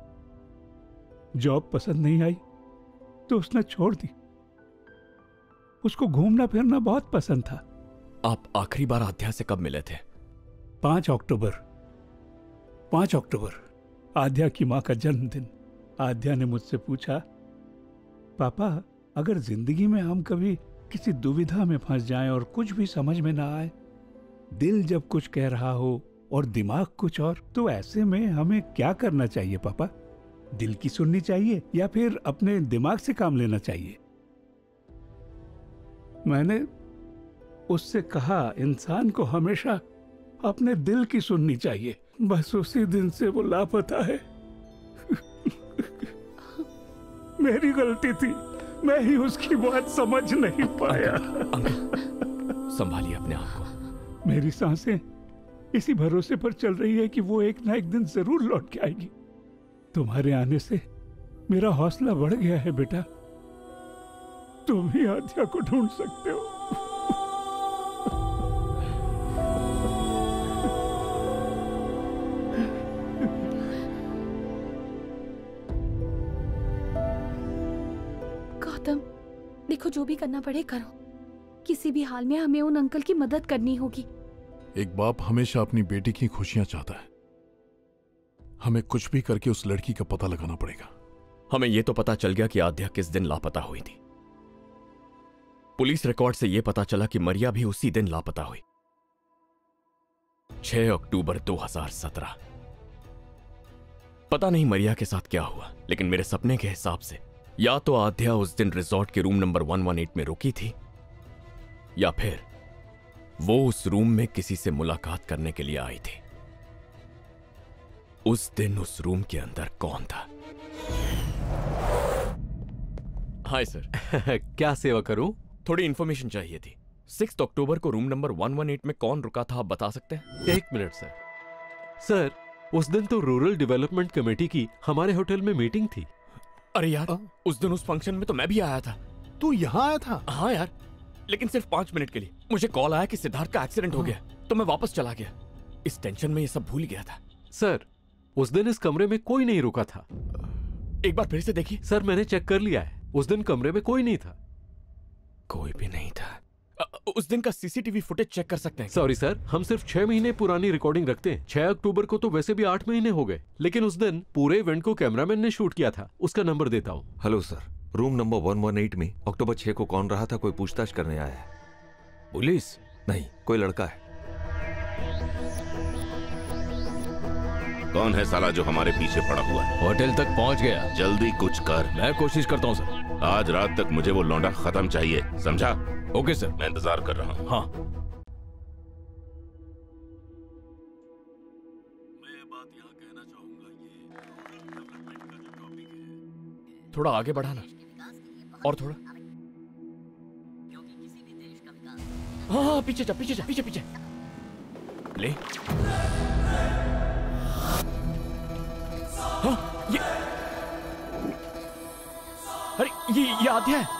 जॉब पसंद नहीं आई तो उसने छोड़ दी। उसको घूमना फिरना बहुत पसंद था। आप आखिरी बार आद्या से कब मिले थे? 5 अक्टूबर। 5 अक्टूबर, आद्या की मां का जन्मदिन। आद्या ने मुझसे पूछा, पापा, अगर जिंदगी में हम कभी किसी दुविधा में फंस जाएं और कुछ भी समझ में ना आए, दिल जब कुछ कह रहा हो और दिमाग कुछ और, तो ऐसे में हमें क्या करना चाहिए पापा? दिल की सुननी चाहिए या फिर अपने दिमाग से काम लेना चाहिए? मैंने उससे कहा, इंसान को हमेशा अपने दिल की सुननी चाहिए। बस उसी दिन से वो लापता है। मेरी गलती थी, मैं ही उसकी बात समझ नहीं पाया। संभालिए अपने आप को। मेरी सांसें इसी भरोसे पर चल रही है कि वो एक ना एक दिन जरूर लौट के आएगी। तुम्हारे आने से मेरा हौसला बढ़ गया है बेटा। तुम ही आद्या को ढूंढ सकते हो। गौतम, देखो, जो भी करना पड़े करो। किसी भी हाल में हमें उन अंकल की मदद करनी होगी। एक बाप हमेशा अपनी बेटी की खुशियां चाहता है। हमें कुछ भी करके उस लड़की का पता लगाना पड़ेगा। हमें यह तो पता चल गया कि आद्या किस दिन लापता हुई थी। पुलिस रिकॉर्ड से यह पता चला कि मरिया भी उसी दिन लापता हुई, 6 अक्टूबर 2017। पता नहीं मरिया के साथ क्या हुआ, लेकिन मेरे सपने के हिसाब से या तो आद्या उस दिन रिजॉर्ट के रूम नंबर 118 में रुकी थी, या फिर वो उस रूम में किसी से मुलाकात करने के लिए आई थी। उस दिन उस रूम के अंदर कौन था? Hi sir. क्या सेवा करूं? थोड़ी इंफॉर्मेशन चाहिए थी। 6 अक्टूबर को रूम नंबर 118 में कौन रुका था, आप बता सकते हैं? 1 मिनट सर। सर, उस दिन तो रूरल डेवलपमेंट कमेटी की हमारे होटल में मीटिंग थी। अरे यार, उस दिन उस फंक्शन में तो मैं भी आया था। तू यहाँ आया था? हाँ यार, लेकिन सिर्फ 5 मिनट के लिए। मुझे कॉल आया कि सिद्धार्थ का एक्सीडेंट हो गया, तो मैं वापस चला गया। इस टेंशन में ये सब भूल गया था। सर, उस दिन इस कमरे में कोई नहीं रुका था। एक बार फिर से देखिए। सर, मैंने चेक कर लिया है। उस दिन कमरे में कोई नहीं था। कोई भी नहीं था। उस दिन का सीसीटीवी फुटेज चेक कर सकते हैं? सॉरी सर, हम सिर्फ 6 महीने पुरानी रिकॉर्डिंग रखते हैं। 6 अक्टूबर को तो वैसे भी 8 महीने हो गए, लेकिन उस दिन पूरे इवेंट को कैमरामैन ने शूट किया था। उसका नंबर देता हूँ। हेलो सर, रूम नंबर 118 में अक्टूबर 6 को कौन रहा था? कोई पूछताछ करने आया है। पुलिस? नहीं, कोई लड़का है। कौन है साला जो हमारे पीछे पड़ा हुआ है? होटल तक पहुंच गया। जल्दी कुछ कर। मैं कोशिश करता हूं सर। आज रात तक मुझे वो लौंडा खत्म चाहिए, समझा? Okay sir. मैं इंतजार कर रहा हूँ। हाँ। थोड़ा आगे बढ़ाना और थोड़ा। हाँ, पीछे जा, पीछे जा, पीछे पीछे ले। हाँ, ये अरे ये आद्या है।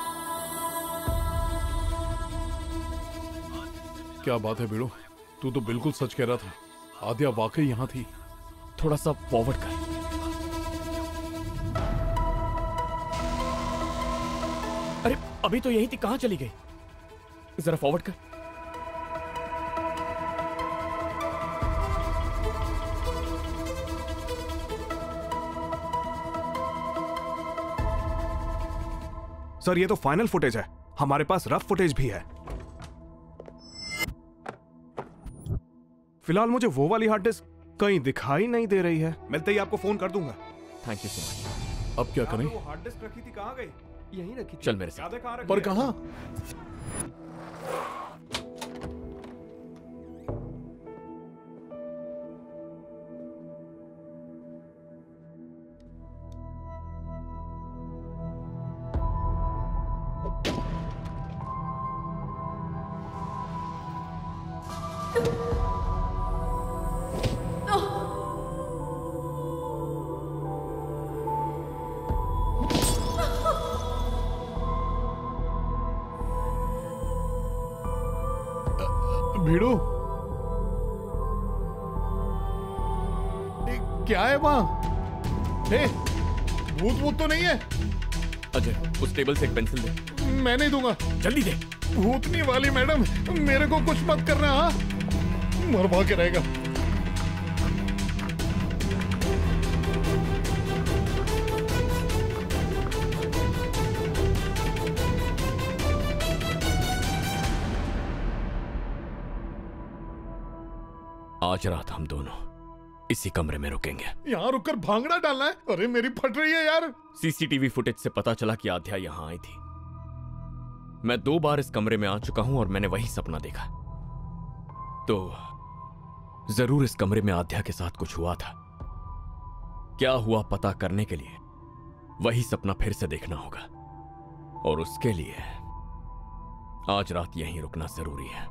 क्या बात है बीड़ू, तू तो बिल्कुल सच कह रहा था। आद्या वाकई यहाँ थी। थोड़ा सा फॉरवर्ड कर। अरे अभी तो यही थी, कहां चली गई? जरा फॉरवर्ड कर। सर, ये तो फाइनल फुटेज है। हमारे पास रफ फुटेज भी है। फिलहाल मुझे वो वाली हार्ड डिस्क कहीं दिखाई नहीं दे रही है। मिलते ही आपको फोन कर दूंगा। Thank you so much. अब क्या करें? वो हार्ड डिस्क रखी थी, कहाँ गई? यहीं रखी थी। चल मेरे साथ। पर कहाँ? भीड़ू, क्या है वहां? भूत भूत तो नहीं है? अजय, उस टेबल से एक पेंसिल दे। मैं नहीं दूंगा। जल्दी दे। भूतनी वाली मैडम, मेरे को कुछ मत करना। हाँ, मरवा के रहेगा। आज रात हम दोनों इसी कमरे में रुकेंगे। यहाँ रुककर भांगड़ा डालना है? अरे मेरी फट रही है यार। सीसीटीवी फुटेज से पता चला कि आध्या यहां आई थी। मैं 2 बार इस कमरे में आ चुका हूं और मैंने वही सपना देखा। तो जरूर इस कमरे में आध्या के साथ कुछ हुआ था। क्या हुआ पता करने के लिए वही सपना फिर से देखना होगा, और उसके लिए आज रात यहीं रुकना जरूरी है।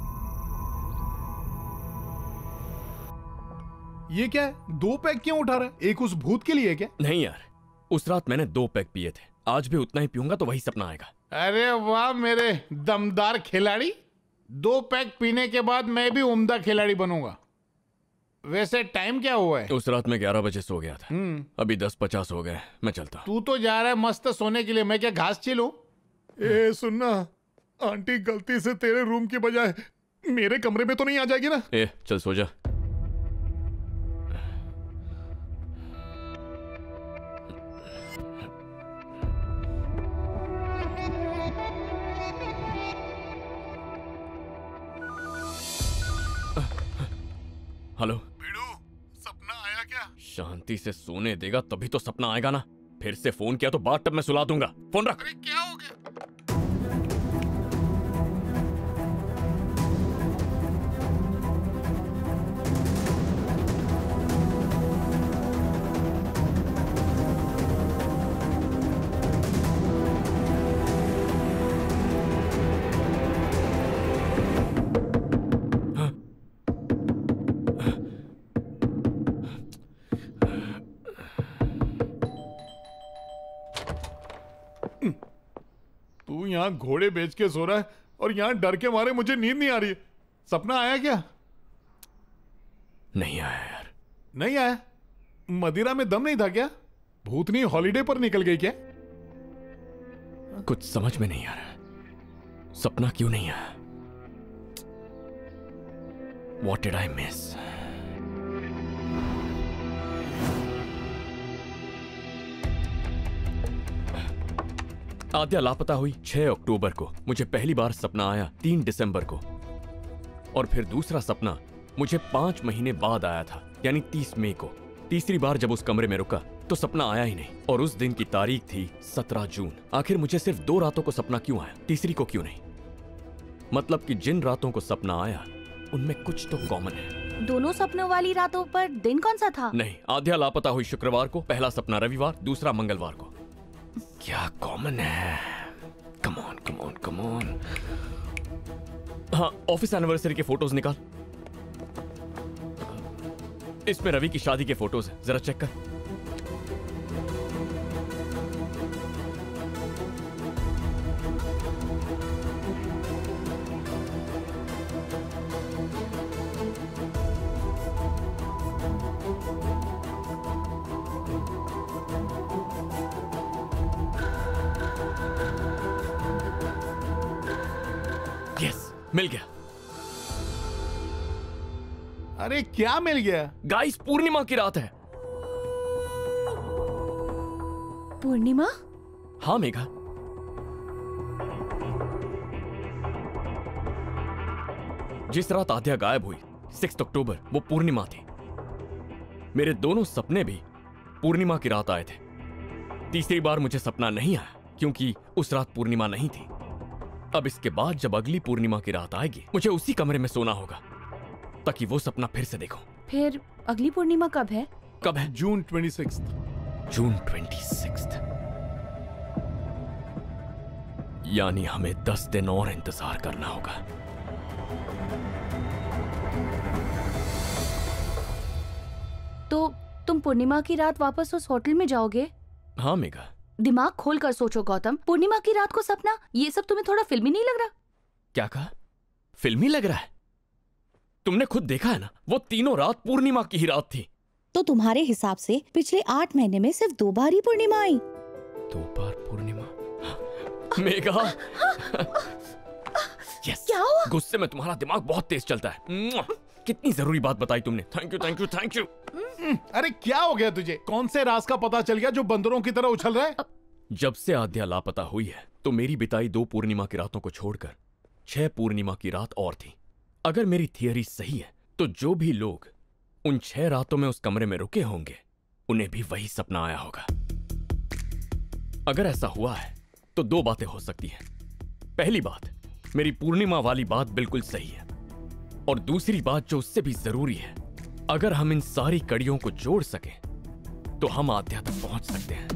ये क्या है? 2 पैक क्यों उठा रहा है? एक उस भूत के लिए क्या? नहीं यार, उस रात मैंने 2 पैक पिए थे। आज भी उतना ही पीऊंगा तो वही सपना आएगा। अरे वाह मेरे दमदार खिलाड़ी, 2 पैक पीने के बाद मैं भी उम्दा खिलाड़ी बनूंगा। वैसे टाइम क्या हुआ है? उस रात मैं 11 बजे सो गया था। अभी 10:50 हो गए। मैं चलता हूं। तू तो जा रहा है मस्त सोने के लिए, मैं क्या घास छिलूं? ए सुनना, आंटी गलती से तेरे रूम की बजाय मेरे कमरे में तो नहीं आ जाएगी ना? ए चल सो जा। हेलो बीड़ू, सपना आया क्या? शांति से सोने देगा तभी तो सपना आएगा ना। फिर से फोन किया तो बात तब मैं सुला दूंगा। फोन रख। अरे क्या हो गया? तू यहाँ घोड़े बेच के सो रहा है और यहाँ डर के मारे मुझे नींद नहीं आ रही है। सपना आया क्या? नहीं आया यार। नहीं आया? मदिरा में दम नहीं था क्या? भूतनी हॉलीडे पर निकल गई क्या? कुछ समझ में नहीं आ रहा, सपना क्यों नहीं आया? What did I miss? आद्या लापता हुई 6 अक्टूबर को। मुझे पहली बार सपना आया 3 दिसंबर को, और फिर दूसरा सपना मुझे 5 महीने बाद आया था, यानी 30 मई को। तीसरी बार जब उस कमरे में रुका तो सपना आया ही नहीं, और उस दिन की तारीख थी 17 जून। आखिर मुझे सिर्फ 2 रातों को सपना क्यों आया, तीसरी को क्यों नहीं? मतलब कि जिन रातों को सपना आया उनमें कुछ तो कॉमन है। दोनों सपनों वाली रातों पर दिन कौन सा था? नहीं, आद्या लापता हुई शुक्रवार को, पहला सपना रविवार, दूसरा मंगलवार को। क्या कॉमन है? Come on come on come on. हाँ, ऑफिस एनिवर्सरी के फोटोज निकाल। इसमें रवि की शादी के फोटोज हैं, जरा चेक कर। मिल गया। अरे क्या मिल गया? गाइस, पूर्णिमा की रात है। पूर्णिमा? हाँ मेघा, जिस रात आद्या गायब हुई 6 अक्टूबर, वो पूर्णिमा थी। मेरे दोनों सपने भी पूर्णिमा की रात आए थे। तीसरी बार मुझे सपना नहीं आया क्योंकि उस रात पूर्णिमा नहीं थी। अब इसके बाद जब अगली पूर्णिमा की रात आएगी, मुझे उसी कमरे में सोना होगा ताकि वो सपना फिर से देखूं। फिर अगली पूर्णिमा कब है? कब है? जून 26। जून 26। यानी हमें 10 दिन और इंतजार करना होगा। तो तुम पूर्णिमा की रात वापस उस होटल में जाओगे? हाँ मेघा। दिमाग खोल कर सोचो गौतम, पूर्णिमा की रात को सपना, ये सब तुम्हें थोड़ा फिल्मी नहीं लग रहा? क्या कहा? फिल्मी लग रहा है? तुमने खुद देखा है ना, वो तीनों रात पूर्णिमा की ही रात थी। तो तुम्हारे हिसाब से पिछले 8 महीने में सिर्फ 2 बार ही पूर्णिमा आई? 2 बार पूर्णिमा? मेघा। यस। क्या हुआ? गुस्से में तुम्हारा दिमाग बहुत तेज चलता है। कितनी जरूरी बात बताई तुमने। Thank you thank you thank you. अरे क्या हो गया तुझे? कौन से राज का पता चल गया जो बंदरों की तरह उछल रहा है? जब से आद्या लापता हुई है तो मेरी बिताई 2 पूर्णिमा की रातों को छोड़कर 6 पूर्णिमा की रात और थी। अगर मेरी थियरी सही है तो जो भी लोग उन 6 रातों में उस कमरे में रुके होंगे, उन्हें भी वही सपना आया होगा। अगर ऐसा हुआ है तो 2 बातें हो सकती हैं। पहली बात, मेरी पूर्णिमा वाली बात बिल्कुल सही है, और दूसरी बात जो उससे भी जरूरी है, अगर हम इन सारी कड़ियों को जोड़ सकें तो हम आद्या तक पहुंच सकते हैं।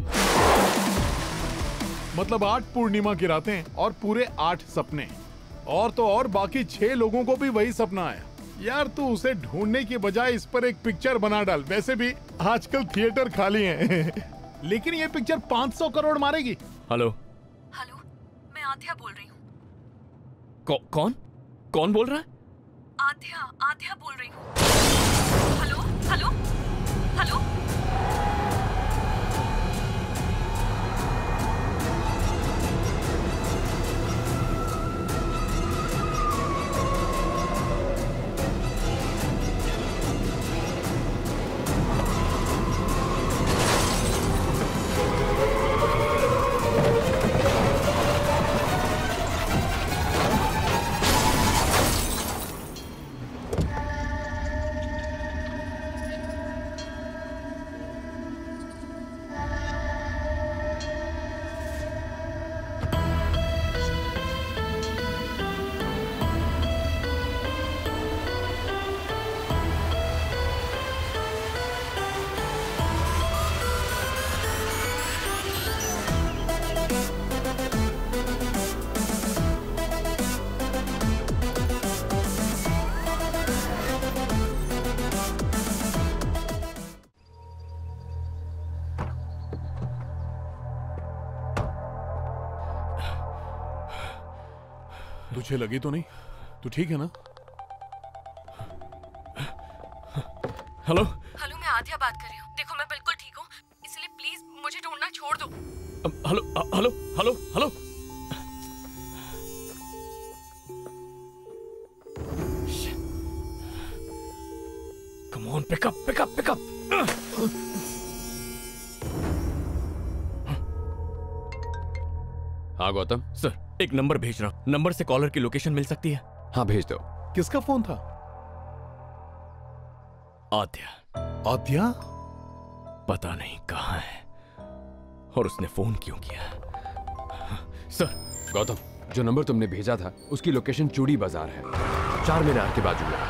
मतलब 8 पूर्णिमा की रातें और पूरे 8 सपने, और तो और बाकी 6 लोगों को भी वही सपना आया। यार तू उसे ढूंढने की बजाय इस पर एक पिक्चर बना डाल। वैसे भी आजकल थिएटर खाली हैं। लेकिन ये पिक्चर 500 करोड़ मारेगी। हेलो हेलो, मैं आद्या बोल रही हूँ। कौन बोल रहा है? आद्या बोल रही हूँ। Hello hello hello. तुझे लगी तो नहीं? तू ठीक है ना? हेलो हेलो, मैं आद्या बात कर रही हूँ। देखो मैं बिल्कुल ठीक हूँ, इसलिए प्लीज मुझे ढूंढना छोड़ दो। Hello hello hello hello come on, pick up pick up pick up. हाँ गौतम। सर, एक नंबर भेज रहा हूं। नंबर से कॉलर की लोकेशन मिल सकती है? हाँ भेज दो। किसका फोन था? आद्या। आद्या? पता नहीं कहाँ है और उसने फोन क्यों किया। सर। गौतम, जो नंबर तुमने भेजा था उसकी लोकेशन चूड़ी बाजार है, 4 मीनार के बाजू में।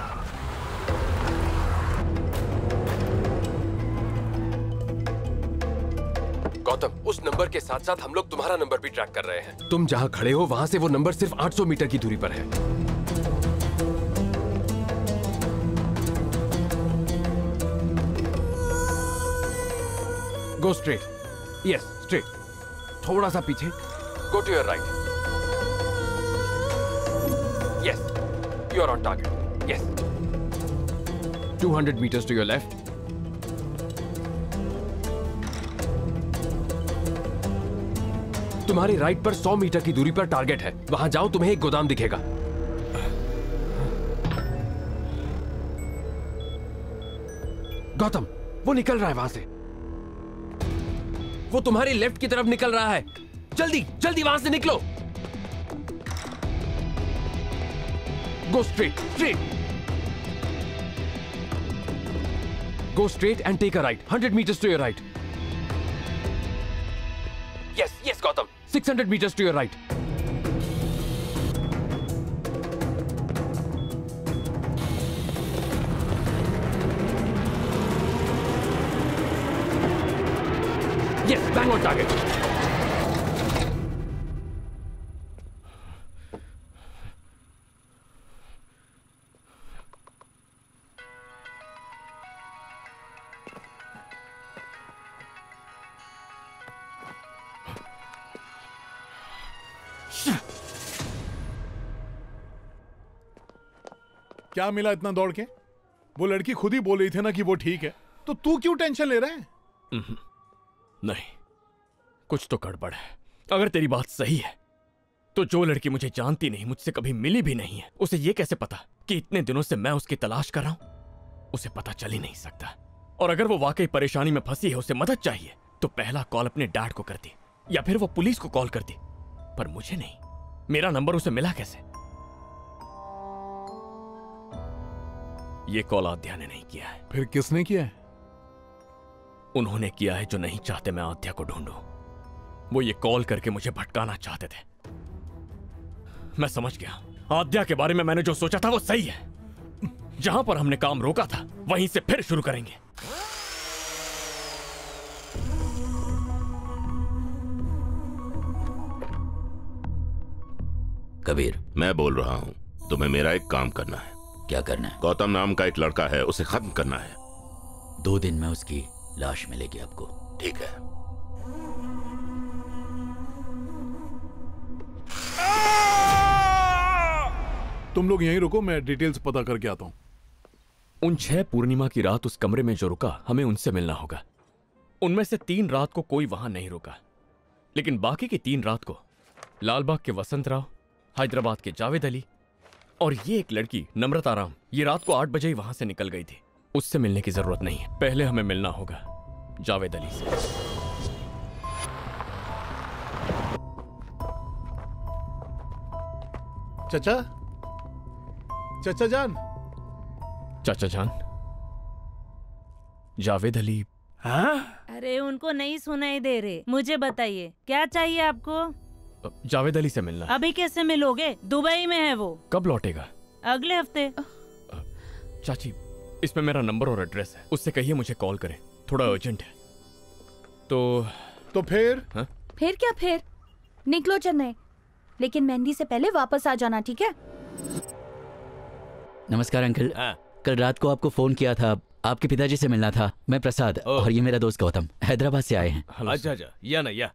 गौतम, उस नंबर के साथ साथ हम लोग तुम्हारा नंबर भी ट्रैक कर रहे हैं। तुम जहां खड़े हो वहां से वो नंबर सिर्फ 800 मीटर की दूरी पर है। Go straight. Yes, straight. थोड़ा सा पीछे। Go to your right. Yes, you are on target. Yes. 200 meters to your left. तुम्हारी राइट पर 100 मीटर की दूरी पर टारगेट है। वहां जाओ, तुम्हें एक गोदाम दिखेगा। गौतम, वो निकल रहा है वहां से। वो तुम्हारी लेफ्ट की तरफ निकल रहा है। जल्दी जल्दी वहां से निकलो। Go straight, straight. Go straight and take a right. 100 meters to your right. Yes, yes, Gautam. 600 meters to your right. Yes, bang on target. क्या मिला इतना दौड़ के? वो लड़की खुद ही बोल रही थी ना कि वो ठीक है, तो तू क्यों टेंशन ले रहा है? नहीं, कुछ तो गड़बड़ है। अगर तेरी बात सही है तो जो लड़की मुझे जानती नहीं, मुझसे कभी मिली भी नहीं है, उसे ये कैसे पता कि इतने दिनों से मैं उसकी तलाश कर रहा हूं? उसे पता चल ही नहीं सकता। और अगर वो वाकई परेशानी में फंसी है, उसे मदद चाहिए, तो पहला कॉल अपने डैड को करती या फिर वो पुलिस को कॉल करती, पर मुझे नहीं। मेरा नंबर उसे मिला कैसे? ये कॉल आद्या ने नहीं किया है। फिर किसने किया है? उन्होंने किया है जो नहीं चाहते मैं आद्या को ढूंढूं। वो ये कॉल करके मुझे भटकाना चाहते थे। मैं समझ गया, आद्या के बारे में मैंने जो सोचा था वो सही है। जहां पर हमने काम रोका था वहीं से फिर शुरू करेंगे। कबीर, मैं बोल रहा हूं, तुम्हें मेरा एक काम करना है। क्या करना है? गौतम नाम का एक लड़का है, उसे खत्म करना है। 2 दिन में उसकी लाश मिलेगी आपको। ठीक है। तुम लोग यहीं रुको, मैं डिटेल्स पता करके आता हूं। उन 6 पूर्णिमा की रात उस कमरे में जो रुका, हमें उनसे मिलना होगा। उनमें से 3 रात को कोई वहां नहीं रुका, लेकिन बाकी की 3 रात को लालबाग के वसंत राव, हैदराबाद के जावेद अली और ये एक लड़की नम्रता राम, ये रात को 8 बजे ही वहां से निकल गई थी। उससे मिलने की जरूरत नहीं है, पहले हमें मिलना होगा जावेद अली से। चाचा, चाचा जान। चाचा जान, जावेद अली। हाँ? अरे उनको नहीं सुनाई दे रहे, मुझे बताइए क्या चाहिए आपको? जावेद अली से मिलना है। अभी कैसे मिलोगे? दुबई में है वो। कब लौटेगा? अगले हफ्ते। चाची, इसमें मेरा नंबर और एड्रेस है, उससे कहिए मुझे कॉल करे, थोड़ा अर्जेंट है। तो फिर? हाँ? फिर क्या फिर? निकलो चेन्नई, लेकिन मेहंदी से पहले वापस आ जाना, ठीक है? नमस्कार अंकल। कल रात को आपको फोन किया था, आपके पिताजी से मिलना था। मैं प्रसाद और ये मेरा दोस्त गौतम, हैदराबाद से आए हैं। अच्छा अच्छा, या ना या।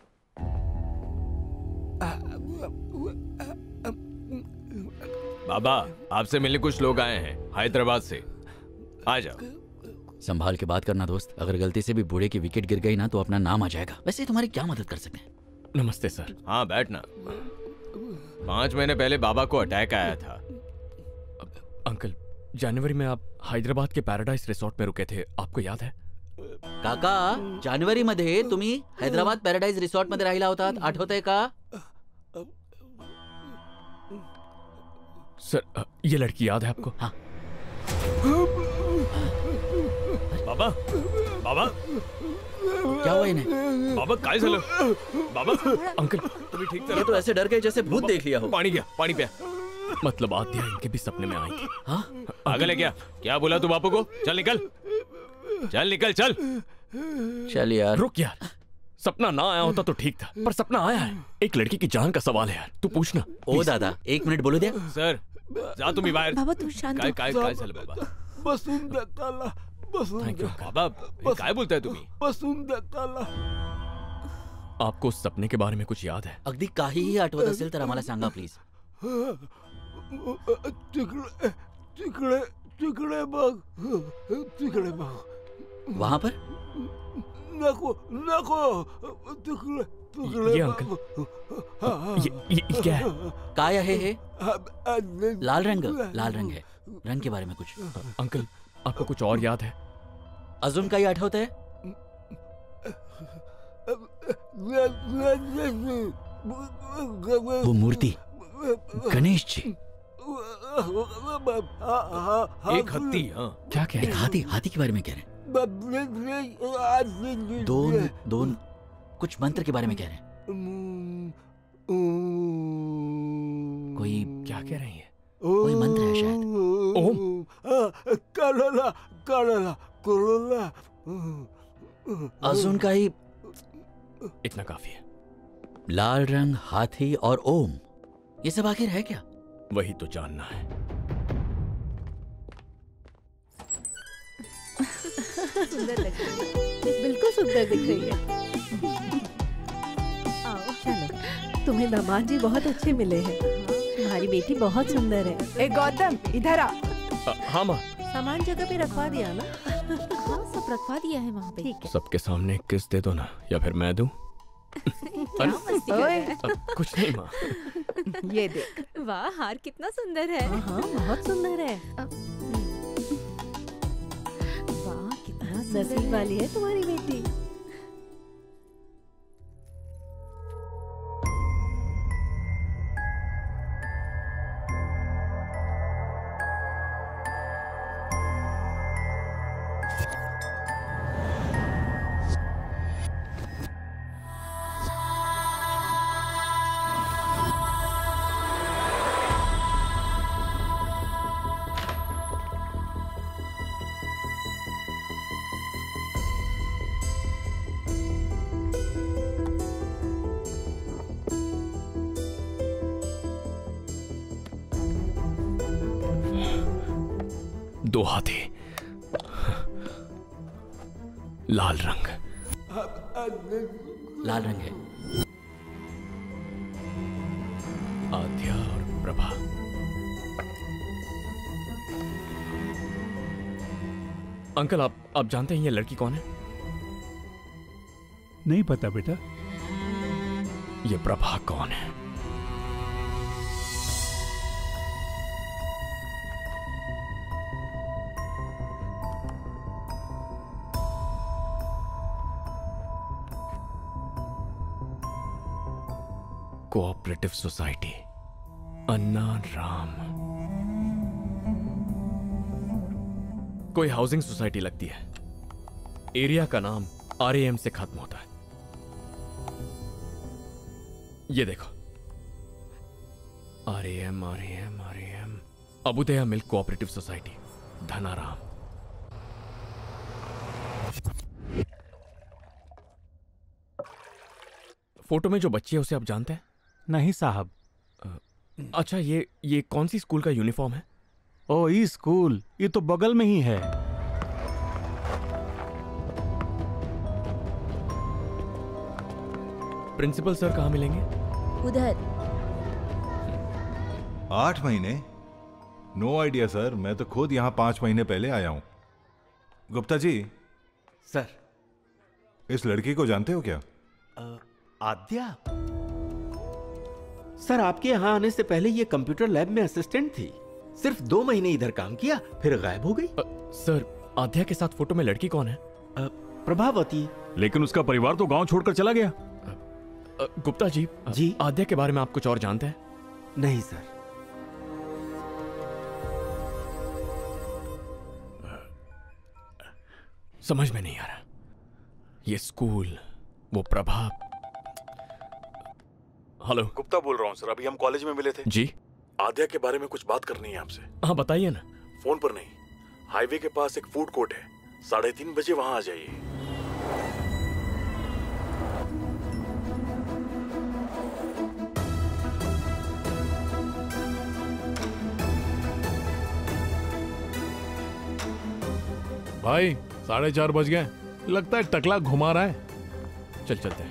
बाबा, आपसे मिलने कुछ लोग आए हैं हैदराबाद से, आ जाओ। संभाल के बात करना दोस्त, अगर गलती से भी बूढ़े की विकेट गिर गई ना तो अपना नाम आ जाएगा। वैसे तुम्हारी क्या मदद कर सकते हैं? नमस्ते सर। हाँ बैठना। 5 महीने पहले बाबा को अटैक आया था। अंकल, जनवरी में आप हैदराबाद के पैराडाइज रिसोर्ट में रुके थे, आपको याद है? काका, जानेवारी मध्ये तुम्ही हैदराबाद पॅराडाइज रिसॉर्ट मध्ये राहिला होतात, आठवतंय का? सर, ये लड़की याद है आपको? हाँ। बाबा, बाबा, क्या हुआ इन्हें? बाबा काय झालं? बाबा, अंकल तुम्ही ठीक ये तो ऐसे डर गए जैसे भूत देख लिया हो। पानी गया, पानी पिया। मतलब आद्या इनके भी सपने में आई थी। हाँ? पागल है क्या? क्या बोला तू बापू को? चल निकल, चल निकल, चल। चल यार। रुक यार, सपना ना आया होता तो ठीक था, पर सपना आया है। एक लड़की की जान का सवाल है यार, तू पूछना। ओ दादा, 1 मिनिट बोलू द्या। सर, जा तुम्ही बाहेर। बाबा तू शांत हो. काय झालं बाबा? बसून देताला, बसून थँक्यू बाबा, हे काय बोलताय तुम्ही? बसून देताला. आपको उस सपने के बारे में कुछ याद है? अगदी काहीही आठवत असेल तर आम्हाला सांगा प्लीज। तिकडे तिकडे तिकडे बघ, तिकडे बघ. वहां पर? नको नको, तिकडे तिकडे. ये अंकल, ये क्या है? काय आहे हे? लाल रंग, लाल रंग है। रंग के बारे में कुछ? अंकल, आपको कुछ और याद है? अजून काही आठवत है? वो मूर्ति, गणेश जी। एक हत्ती। हाँ, क्या कह रहे हैं? एक हाथी, हाथी के बारे में कह रहे हैं। दोन कुछ मंत्र के बारे में कह रहे हैं। कोई क्या कह रही है? कोई मंत्र है शायद। ओम। काळला काळला कोळला. अजून काही? इतना काफी है। लाल रंग, हाथी और ओम, ये सब आखिर है क्या? वही तो जानना है। सुंदर लग रही है, बिल्कुल सुंदर दिख रही है। आओ चलो, तुम्हें दामाद जी बहुत अच्छे मिले हैं। तुम्हारी बेटी बहुत सुंदर है। ए गौतम, इधर आ। हाँ माँ। सामान जगह पे रखवा दिया ना? हाँ, सब रखवा दिया है वहाँ पे। ठीक है। सबके सामने एक किस दे दो ना, या फिर मैं दूं? कुछ नहीं माँ। ये देख। वाह, हार कितना सुंदर है। हाँ, बहुत सुंदर है। वाह, कितना नसीब वाली है तुम्हारी बेटी। दो हाथी, लाल रंग। लाल रंग है। आद्या और प्रभा। अंकल, आप जानते हैं ये लड़की कौन है? नहीं पता बेटा। ये प्रभा कौन है? Cooperative society, Anna Ram. कोई हाउसिंग सोसाइटी लगती है। एरिया का नाम RAM से खत्म होता है। ये देखो, RAM RAM RAM, Abhyudaya milk cooperative society, Dhanaram. Photo में जो बच्ची है उसे आप जानते हैं? नहीं साहब। अच्छा, ये कौन सी स्कूल का यूनिफॉर्म है? ओ, ये स्कूल, ये तो बगल में ही है। प्रिंसिपल सर कहाँ मिलेंगे? उधर। 8 महीने? नो आइडिया सर, मैं तो खुद यहाँ 5 महीने पहले आया हूँ। गुप्ता जी। सर। इस लड़की को जानते हो क्या? आद्या? सर, आपके यहाँ आने से पहले ये कंप्यूटर लैब में असिस्टेंट थी। सिर्फ 2 महीने इधर काम किया फिर गायब हो गई। सर, आद्या के साथ फोटो में लड़की कौन है? प्रभावती। लेकिन उसका परिवार तो गांव छोड़कर चला गया। गुप्ता जी, आद्या के बारे में आप कुछ और जानते हैं? नहीं सर। समझ में नहीं आ रहा। ये स्कूल, वो प्रभाव। हेलो, गुप्ता बोल रहा हूँ सर। अभी हम कॉलेज में मिले थे। जी। आद्या के बारे में कुछ बात करनी है आपसे। हाँ बताइए ना। फोन पर नहीं, हाईवे के पास एक फूड कोर्ट है, 3:30 बजे वहां आ जाइए। भाई 4:30 बज गए, लगता है टकला घुमा रहा है। चल चलते हैं।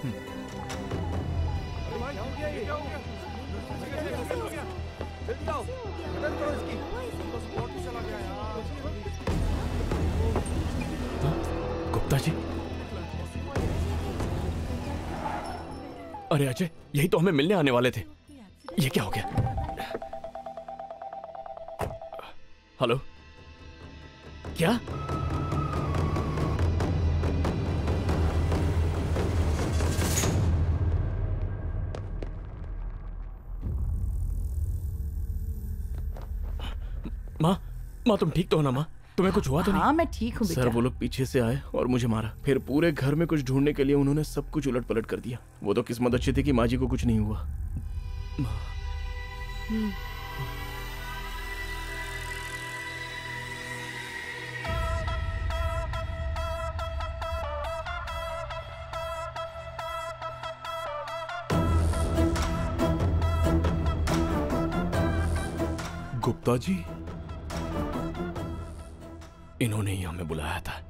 गुप्ता जी, अरे अजय, यही तो हमें मिलने आने वाले थे। ये क्या हो गया? हेलो, क्या? माँ तुम ठीक तो हो ना? माँ तुम्हें कुछ हुआ तो नहीं? हाँ मैं ठीक हूँ बेटा। सर वो लोग पीछे से आए और मुझे मारा। फिर पूरे घर में कुछ ढूंढने के लिए उन्होंने सब कुछ उलट पलट कर दिया। वो तो किस्मत अच्छी थी कि माँ जी को कुछ नहीं हुआ। गुप्ता जी, इन्होंने ही हमें बुलाया था।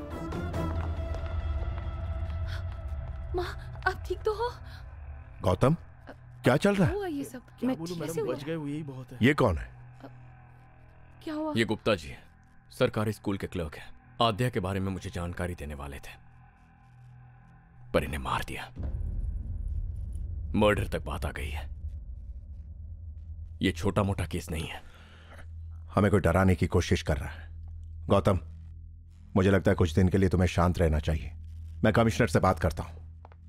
माँ आप ठीक तो हो? गौतम, क्या चल रहा है? हुआ ये सब? क्या मैं बोलूं कैसे मैडम, हुआ? बच गए वो यही बहुत है। ये कौन है? क्या हुआ? ये गुप्ता जी है, सरकारी स्कूल के क्लर्क हैं। आद्या के बारे में मुझे जानकारी देने वाले थे, पर इन्हें मार दिया। मर्डर तक बात आ गई है। ये छोटा मोटा केस नहीं है। हमें कोई डराने की कोशिश कर रहा है। गौतम, मुझे लगता है कुछ दिन के लिए तुम्हें शांत रहना चाहिए। मैं कमिश्नर से बात करता हूं।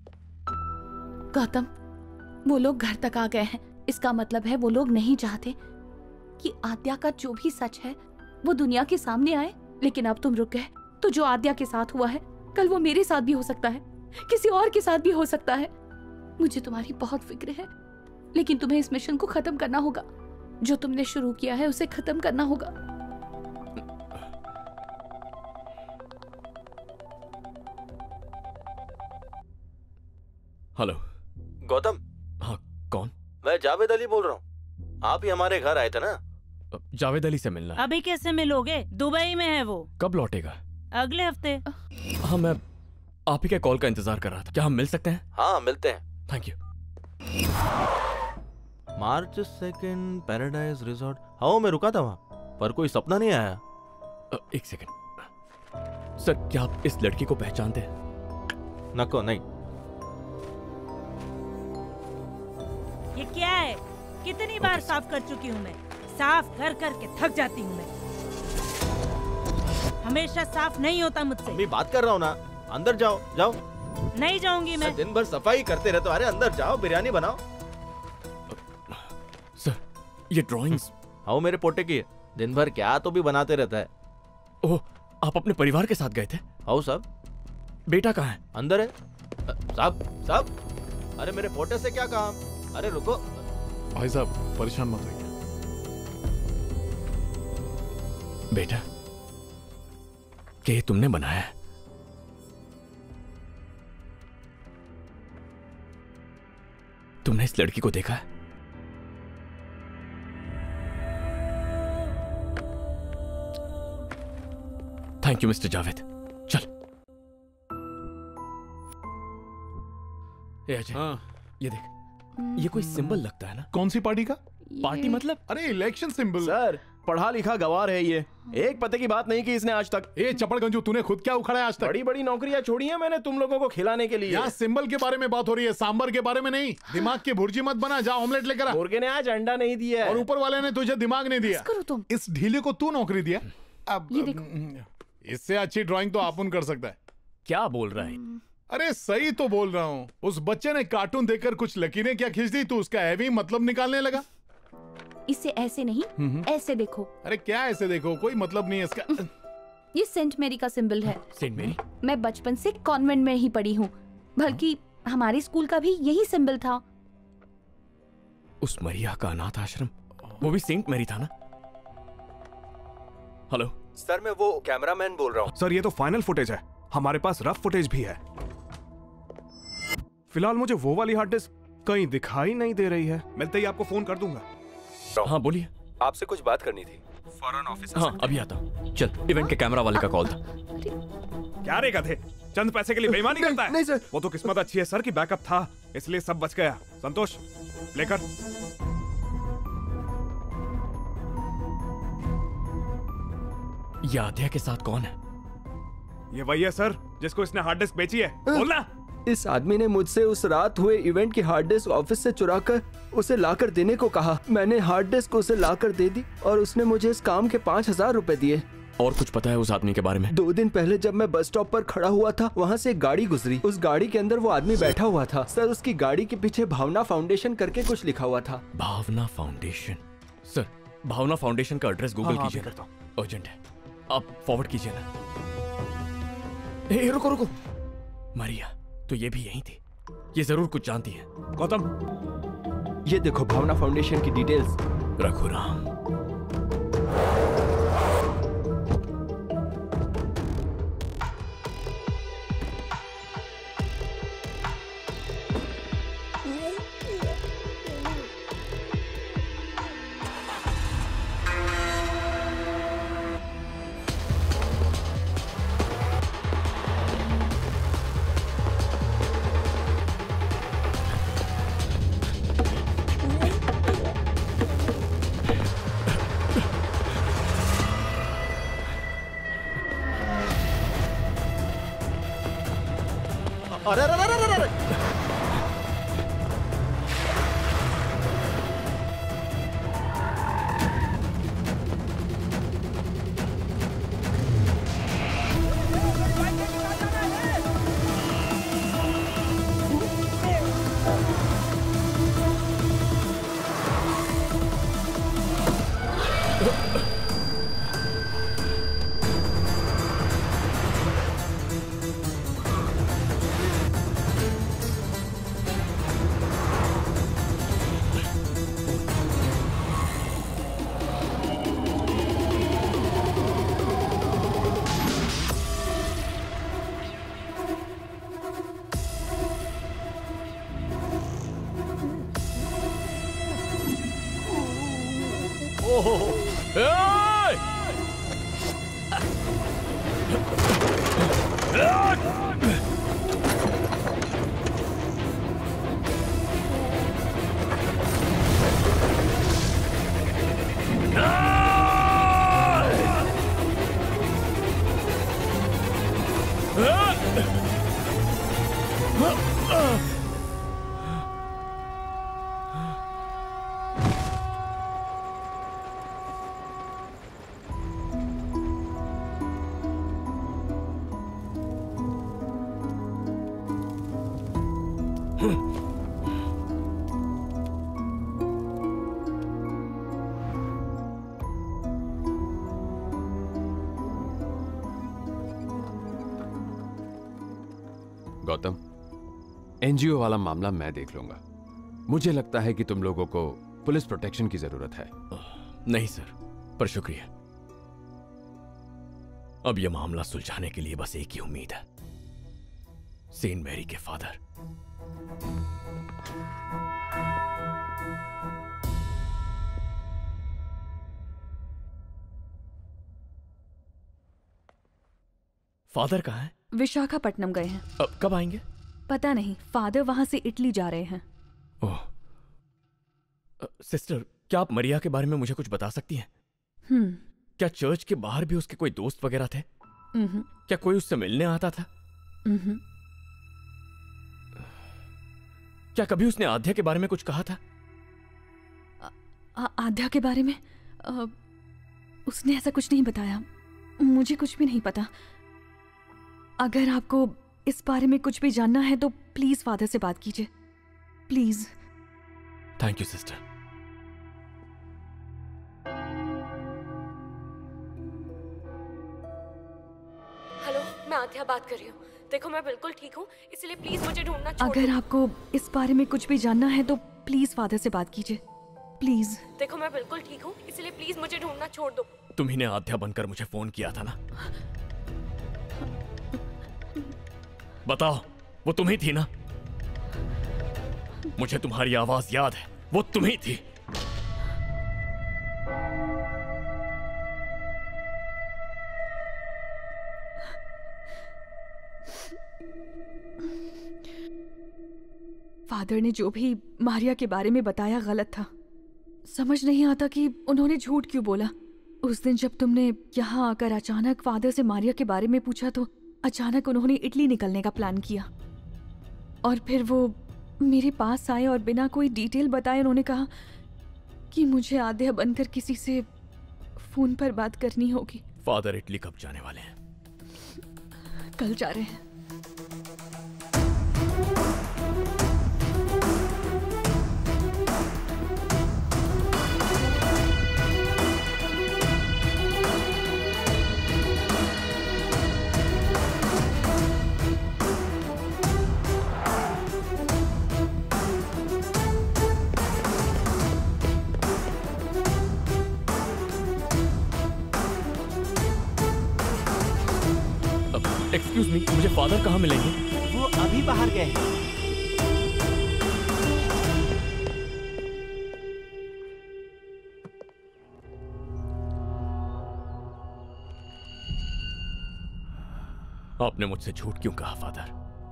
गौतम, वो लोग घर तक आ गए हैं। इसका मतलब है वो लोग नहीं चाहते कि आद्या का जो भी सच है वो दुनिया के सामने आए। लेकिन अब तुम रुक गए तो जो आद्या के साथ हुआ है कल वो मेरे साथ भी हो सकता है, किसी और के साथ भी हो सकता है। मुझे तुम्हारी बहुत फिक्र है, लेकिन तुम्हें इस मिशन को खत्म करना होगा। जो तुमने शुरू किया है उसे खत्म करना होगा। हेलो गौतम। हाँ कौन? मैं जावेद अली बोल रहा हूँ। आप ही हमारे घर आए थे ना? जावेद अली से मिलना। अभी कैसे मिलोगे? दुबई में है वो। कब लौटेगा? अगले हफ्ते। हाँ मैं आप ही के कॉल का इंतजार कर रहा था। क्या हम मिल सकते हैं? हाँ मिलते हैं। Thank you. March 2 paradise resort. हाँ मैं रुका था वहाँ, पर कोई सपना नहीं आया। एक सेकंड सर, क्या आप इस लड़की को पहचानते हैं? नको नहीं। ये क्या है? कितनी बार साफ कर चुकी हूँ मैं। साफ कर करके थक जाती हूँ मैं। हमेशा साफ नहीं होता मुझसे। मैं बात कर रहा हूँ ना। अंदर जाओ जाओ। नहीं जाऊंगी मैं। दिन भर सफाई करते रहते हो। अरे अंदर जाओ, बिरयानी बनाओ। सर ये ड्राइंग्स। हाँ मेरे पोटे की है। दिन भर क्या तो भी बनाते रहता है। ओह, आप अपने परिवार के साथ गए थे? हाँ साहब। बेटा कहाँ है? अंदर है साहब। साहब अरे मेरे पोटे से क्या काम? अरे रुको भाई साहब, परेशान मत होइए। बेटा, क्या ये तुमने बनाया है? तुमने इस लड़की को देखा है? Thank you mister Javed. चल। ए अजय, ये देख, ये कोई सिंबल लगता है ना? कौन सी पार्टी का? पार्टी मतलब? अरे इलेक्शन सिंबल। सर पढ़ा लिखा गवार है ये, एक पते की बात नहीं की इसने आज तक। ए चपड़गंजू, तूने खुद क्या उखाड़ा है आज तक? बड़ी बड़ी नौकरियां छोड़ी हैं मैंने तुम लोगों को खिलाने के लिए। यहाँ सिंबल के बारे में बात हो रही है, सांबर के बारे में नहीं। दिमाग की भुर्जी मत बना, जा ऑमलेट लेकर आ। मुर्गे ने आज अंडा नहीं दिया और ऊपर वाले ने तुझे दिमाग नहीं दिया। करो तुम। इस ढीले को तू नौकरी दिया। अब ये देखो, इससे अच्छी ड्राइंग तो आपुन कर सकता है। क्या बोल रहा है? अरे सही तो बोल रहा हूँ। उस बच्चे ने कार्टून देखकर कुछ लकीरें क्या खींच दी, तू उसका हैवी मतलब निकालने लगा। इसे ऐसे नहीं, ऐसे देखो। अरे क्या ऐसे देखो, कोई मतलब नहीं है इसका। ये सेंट मैरी का सिंबल है। Saint Mary? मैं बचपन से कॉन्वेंट में ही पढ़ी हूँ, बल्कि हमारे स्कूल का भी यही सिंबल था। उस मरिया का अनाथ आश्रम, वो भी सेंट मैरी था ना? हेलो सर, मैं वो कैमरामैन बोल रहा हूँ। सर ये तो फाइनल फुटेज है, हमारे पास रफ फुटेज भी है। फिलहाल मुझे वो वाली हार्ड डिस्क कहीं दिखाई नहीं दे रही है। मिलते ही आपको फोन कर दूंगा। हाँ बोलिए। आपसे कुछ बात करनी थी। फौरन ऑफिस। हाँ अभी आता हूँ। चल, इवेंट के कैमरा वाले का कॉल था। क्या रे गधे, चंद पैसे के लिए बेईमानी करता है? नहीं सर। वो तो किस्मत अच्छी है सर की बैकअप था, इसलिए सब बच गया। संतोष लेकर। ये आद्या के साथ कौन है? ये वही है सर जिसको इसने हार्ड डिस्क बेची है। बोलना। इस आदमी ने मुझसे उस रात हुए इवेंट की हार्ड डिस्क ऑफिस से चुराकर उसे लाकर देने को कहा। मैंने हार्ड डिस्क उसे लाकर दे दी और उसने मुझे इस काम के 5,000 रुपए दिए। और कुछ पता है उस आदमी के बारे में? 2 दिन पहले जब मैं बस स्टॉप पर खड़ा हुआ था, वहाँ से एक गाड़ी गुजरी। उस गाड़ी के अंदर वो आदमी बैठा हुआ था। सर, उसकी गाड़ी के पीछे भावना फाउंडेशन करके कुछ लिखा हुआ था। Bhavna foundation? Sir, Bhavna foundation का एड्रेस गूगल कीजिए। अर्जेंट है, आप फॉरवर्ड कीजिए ना। रुको रुको, मरिया तो ये भी यही थी। ये जरूर कुछ जानती है। गौतम, ये देखो भावना फाउंडेशन की डिटेल्स। रघुराम। अरे अरे अरे अरे अरे गौतम, एनजीओ वाला मामला मैं देख लूंगा। मुझे लगता है कि तुम लोगों को पुलिस प्रोटेक्शन की जरूरत है। नहीं सर, पर शुक्रिया। अब यह मामला सुलझाने के लिए बस एक ही उम्मीद है, सेंट मैरी के फादर। फादर कहाँ है? विशाखापट्टनम गए हैं। अब कब आएंगे? पता नहीं, फादर वहां से इटली जा रहे हैं। ओह, सिस्टर, क्या आप मरिया के बारे में मुझे कुछ बता सकती हैं? क्या चर्च के बाहर भी उसके कोई दोस्त वगैरह थे? क्या कोई उससे मिलने आता था? क्या कभी उसने आद्या के बारे में कुछ कहा था? आद्या के बारे में उसने ऐसा कुछ नहीं बताया। मुझे कुछ भी नहीं पता। अगर आपको इस बारे में कुछ भी जानना है तो प्लीज फादर से बात कीजिए, please. Thank you sister. Hello, मैं आद्या बात कर रही हूँ। देखो मैं बिल्कुल ठीक हूँ, इसलिए प्लीज मुझे ढूंढना छोड़ दो। अगर आपको इस बारे में कुछ भी जानना है तो प्लीज फादर से बात कीजिए, प्लीज। देखो मैं बिल्कुल ठीक हूँ, इसलिए प्लीज मुझे ढूंढना छोड़ दो। तुम्ही ने आद्या बनकर मुझे फोन किया था ना? बताओ, वो तुम ही थी ना? मुझे तुम्हारी आवाज याद है, वो तुम ही थी। फादर ने जो भी मारिया के बारे में बताया गलत था। समझ नहीं आता कि उन्होंने झूठ क्यों बोला। उस दिन जब तुमने यहाँ आकर अचानक फादर से मारिया के बारे में पूछा तो अचानक उन्होंने इटली निकलने का प्लान किया और फिर वो मेरे पास आए और बिना कोई डिटेल बताए उन्होंने कहा कि मुझे आद्या बनकर किसी से फोन पर बात करनी होगी। फादर इटली कब जाने वाले हैं? कल जा रहे हैं। एक्सक्यूज मी, मुझे फादर कहाँ मिलेंगे? वो अभी बाहर गए हैं। आपने मुझसे झूठ क्यों कहा फादर?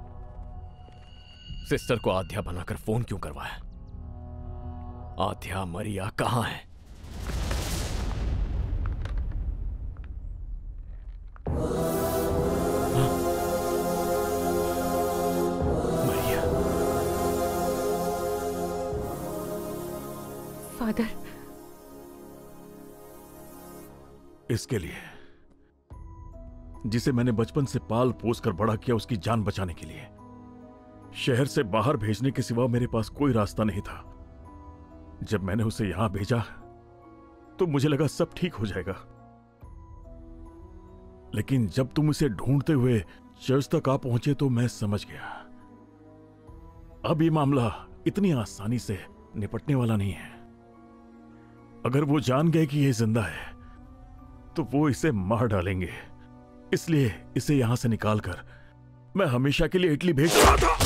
सिस्टर को आद्या बनाकर फोन क्यों करवाया? आद्या मरिया कहाँ है? फादर, इसके लिए जिसे मैंने बचपन से पाल पोस कर बड़ा किया, उसकी जान बचाने के लिए शहर से बाहर भेजने के सिवा मेरे पास कोई रास्ता नहीं था। जब मैंने उसे यहां भेजा तो मुझे लगा सब ठीक हो जाएगा, लेकिन जब तुम उसे ढूंढते हुए चर्च तक आ पहुंचे तो मैं समझ गया अब ये मामला इतनी आसानी से निपटने वाला नहीं है। अगर वो जान गए कि ये जिंदा है तो वो इसे मार डालेंगे, इसलिए इसे यहां से निकालकर मैं हमेशा के लिए इटली भेज रहा था।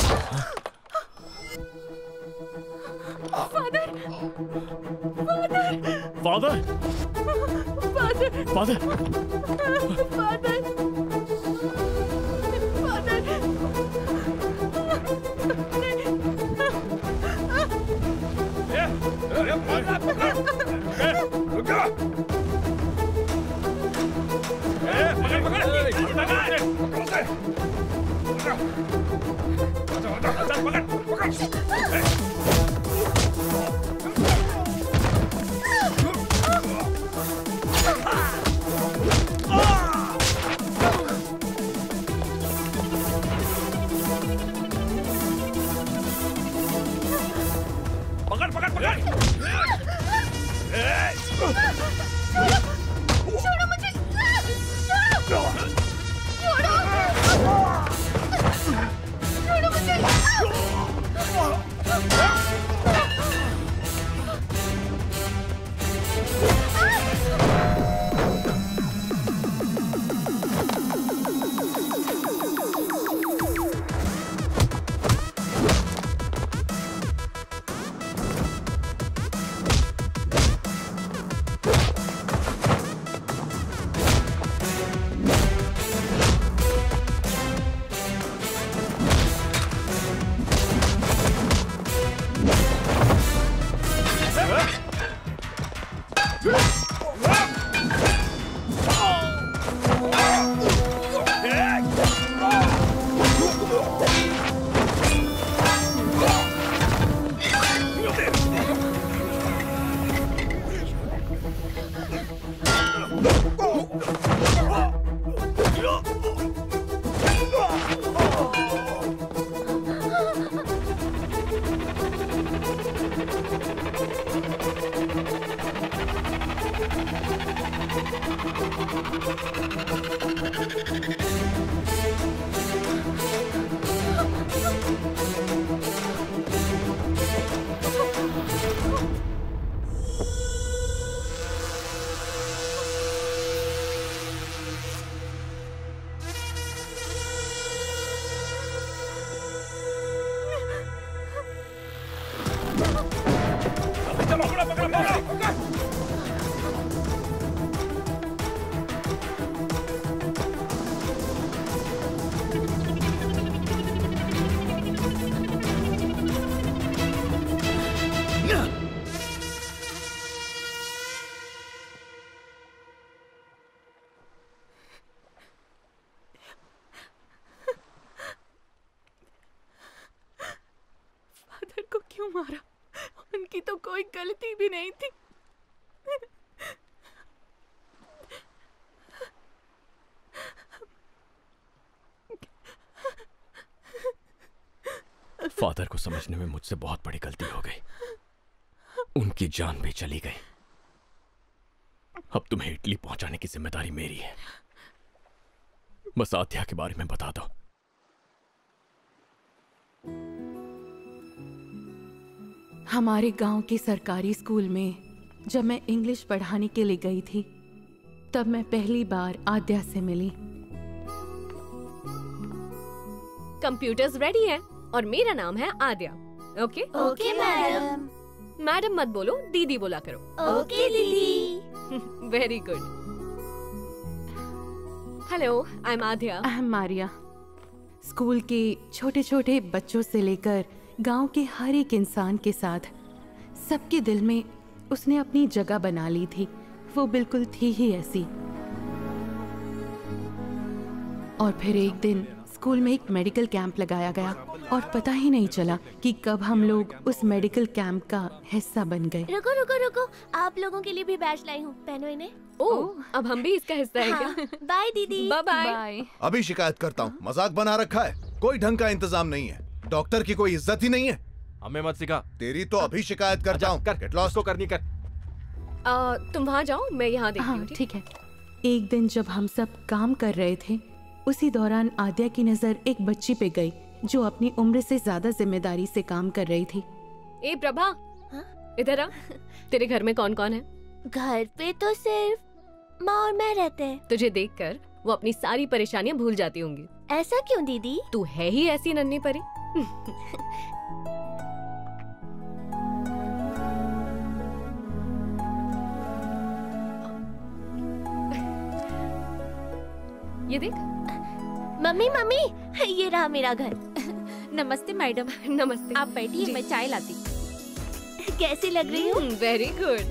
Father, father, father, father, father, पकड़ पकड़ पकड़। छोड़ो मुझे, छोड़ो, छोड़ो, छोड़ो मुझे। क्यों मारा? उनकी तो कोई गलती भी नहीं थी। फादर को समझने में मुझसे बहुत बड़ी गलती हो गई। उनकी जान भी चली गई। अब तुम्हें इटली पहुंचाने की जिम्मेदारी मेरी है। बस आद्या के बारे में बता दो। हमारे गांव के सरकारी स्कूल में जब मैं इंग्लिश पढ़ाने के लिए गई थी, तब मैं पहली बार आद्या से मिली। कंप्यूटर्स रेडी है और मेरा नाम है Aadya. Okay okay madam. Madam मत बोलो, दीदी बोला करो। ओके दीदी। Very good. Hello, I am Aadya. I am Maria. School के छोटे छोटे बच्चों से लेकर गांव के हर एक इंसान के साथ सबके दिल में उसने अपनी जगह बना ली थी। वो बिल्कुल थी ही ऐसी। और फिर एक दिन स्कूल में एक मेडिकल कैंप लगाया गया और पता ही नहीं चला कि कब हम लोग उस मेडिकल कैंप का हिस्सा बन गए। रुको रुको रुको, आप लोगों के लिए भी बैच लाई हूँ, पहनो इन्हें। ओह, अब हम भी इसका हिस्सा है क्या? बाय दीदी। Bye bye. अभी शिकायत करता हूँ, मजाक बना रखा है, कोई ढंग का इंतजाम नहीं है, डॉक्टर की कोई इज्जत ही नहीं है। हमें मत सिखा। तेरी तो अभी शिकायत करता हूँ। गेट लॉस्ट को करनी कर। तुम वहाँ जाओ, मैं यहाँ देखती हूँ। ठीक है। एक दिन जब हम सब काम कर रहे थे, उसी दौरान आद्या की नजर एक बच्ची पे गई जो अपनी उम्र से ज्यादा जिम्मेदारी से काम कर रही थी। ए प्रभा, इधर आ। तेरे घर में कौन कौन है? घर पे तो सिर्फ माँ और मैं रहते हैं। तुझे देखकर वो अपनी सारी परेशानियाँ भूल जाती होंगी। ऐसा क्यों दीदी? तू है ही ऐसी नन्ही परी। ये देख। मम्मी मम्मी, ये रहा मेरा घर। नमस्ते मैडम। नमस्ते। आप बैठिए, मैं चाय लाती। कैसी लग रही हूँ? Very good.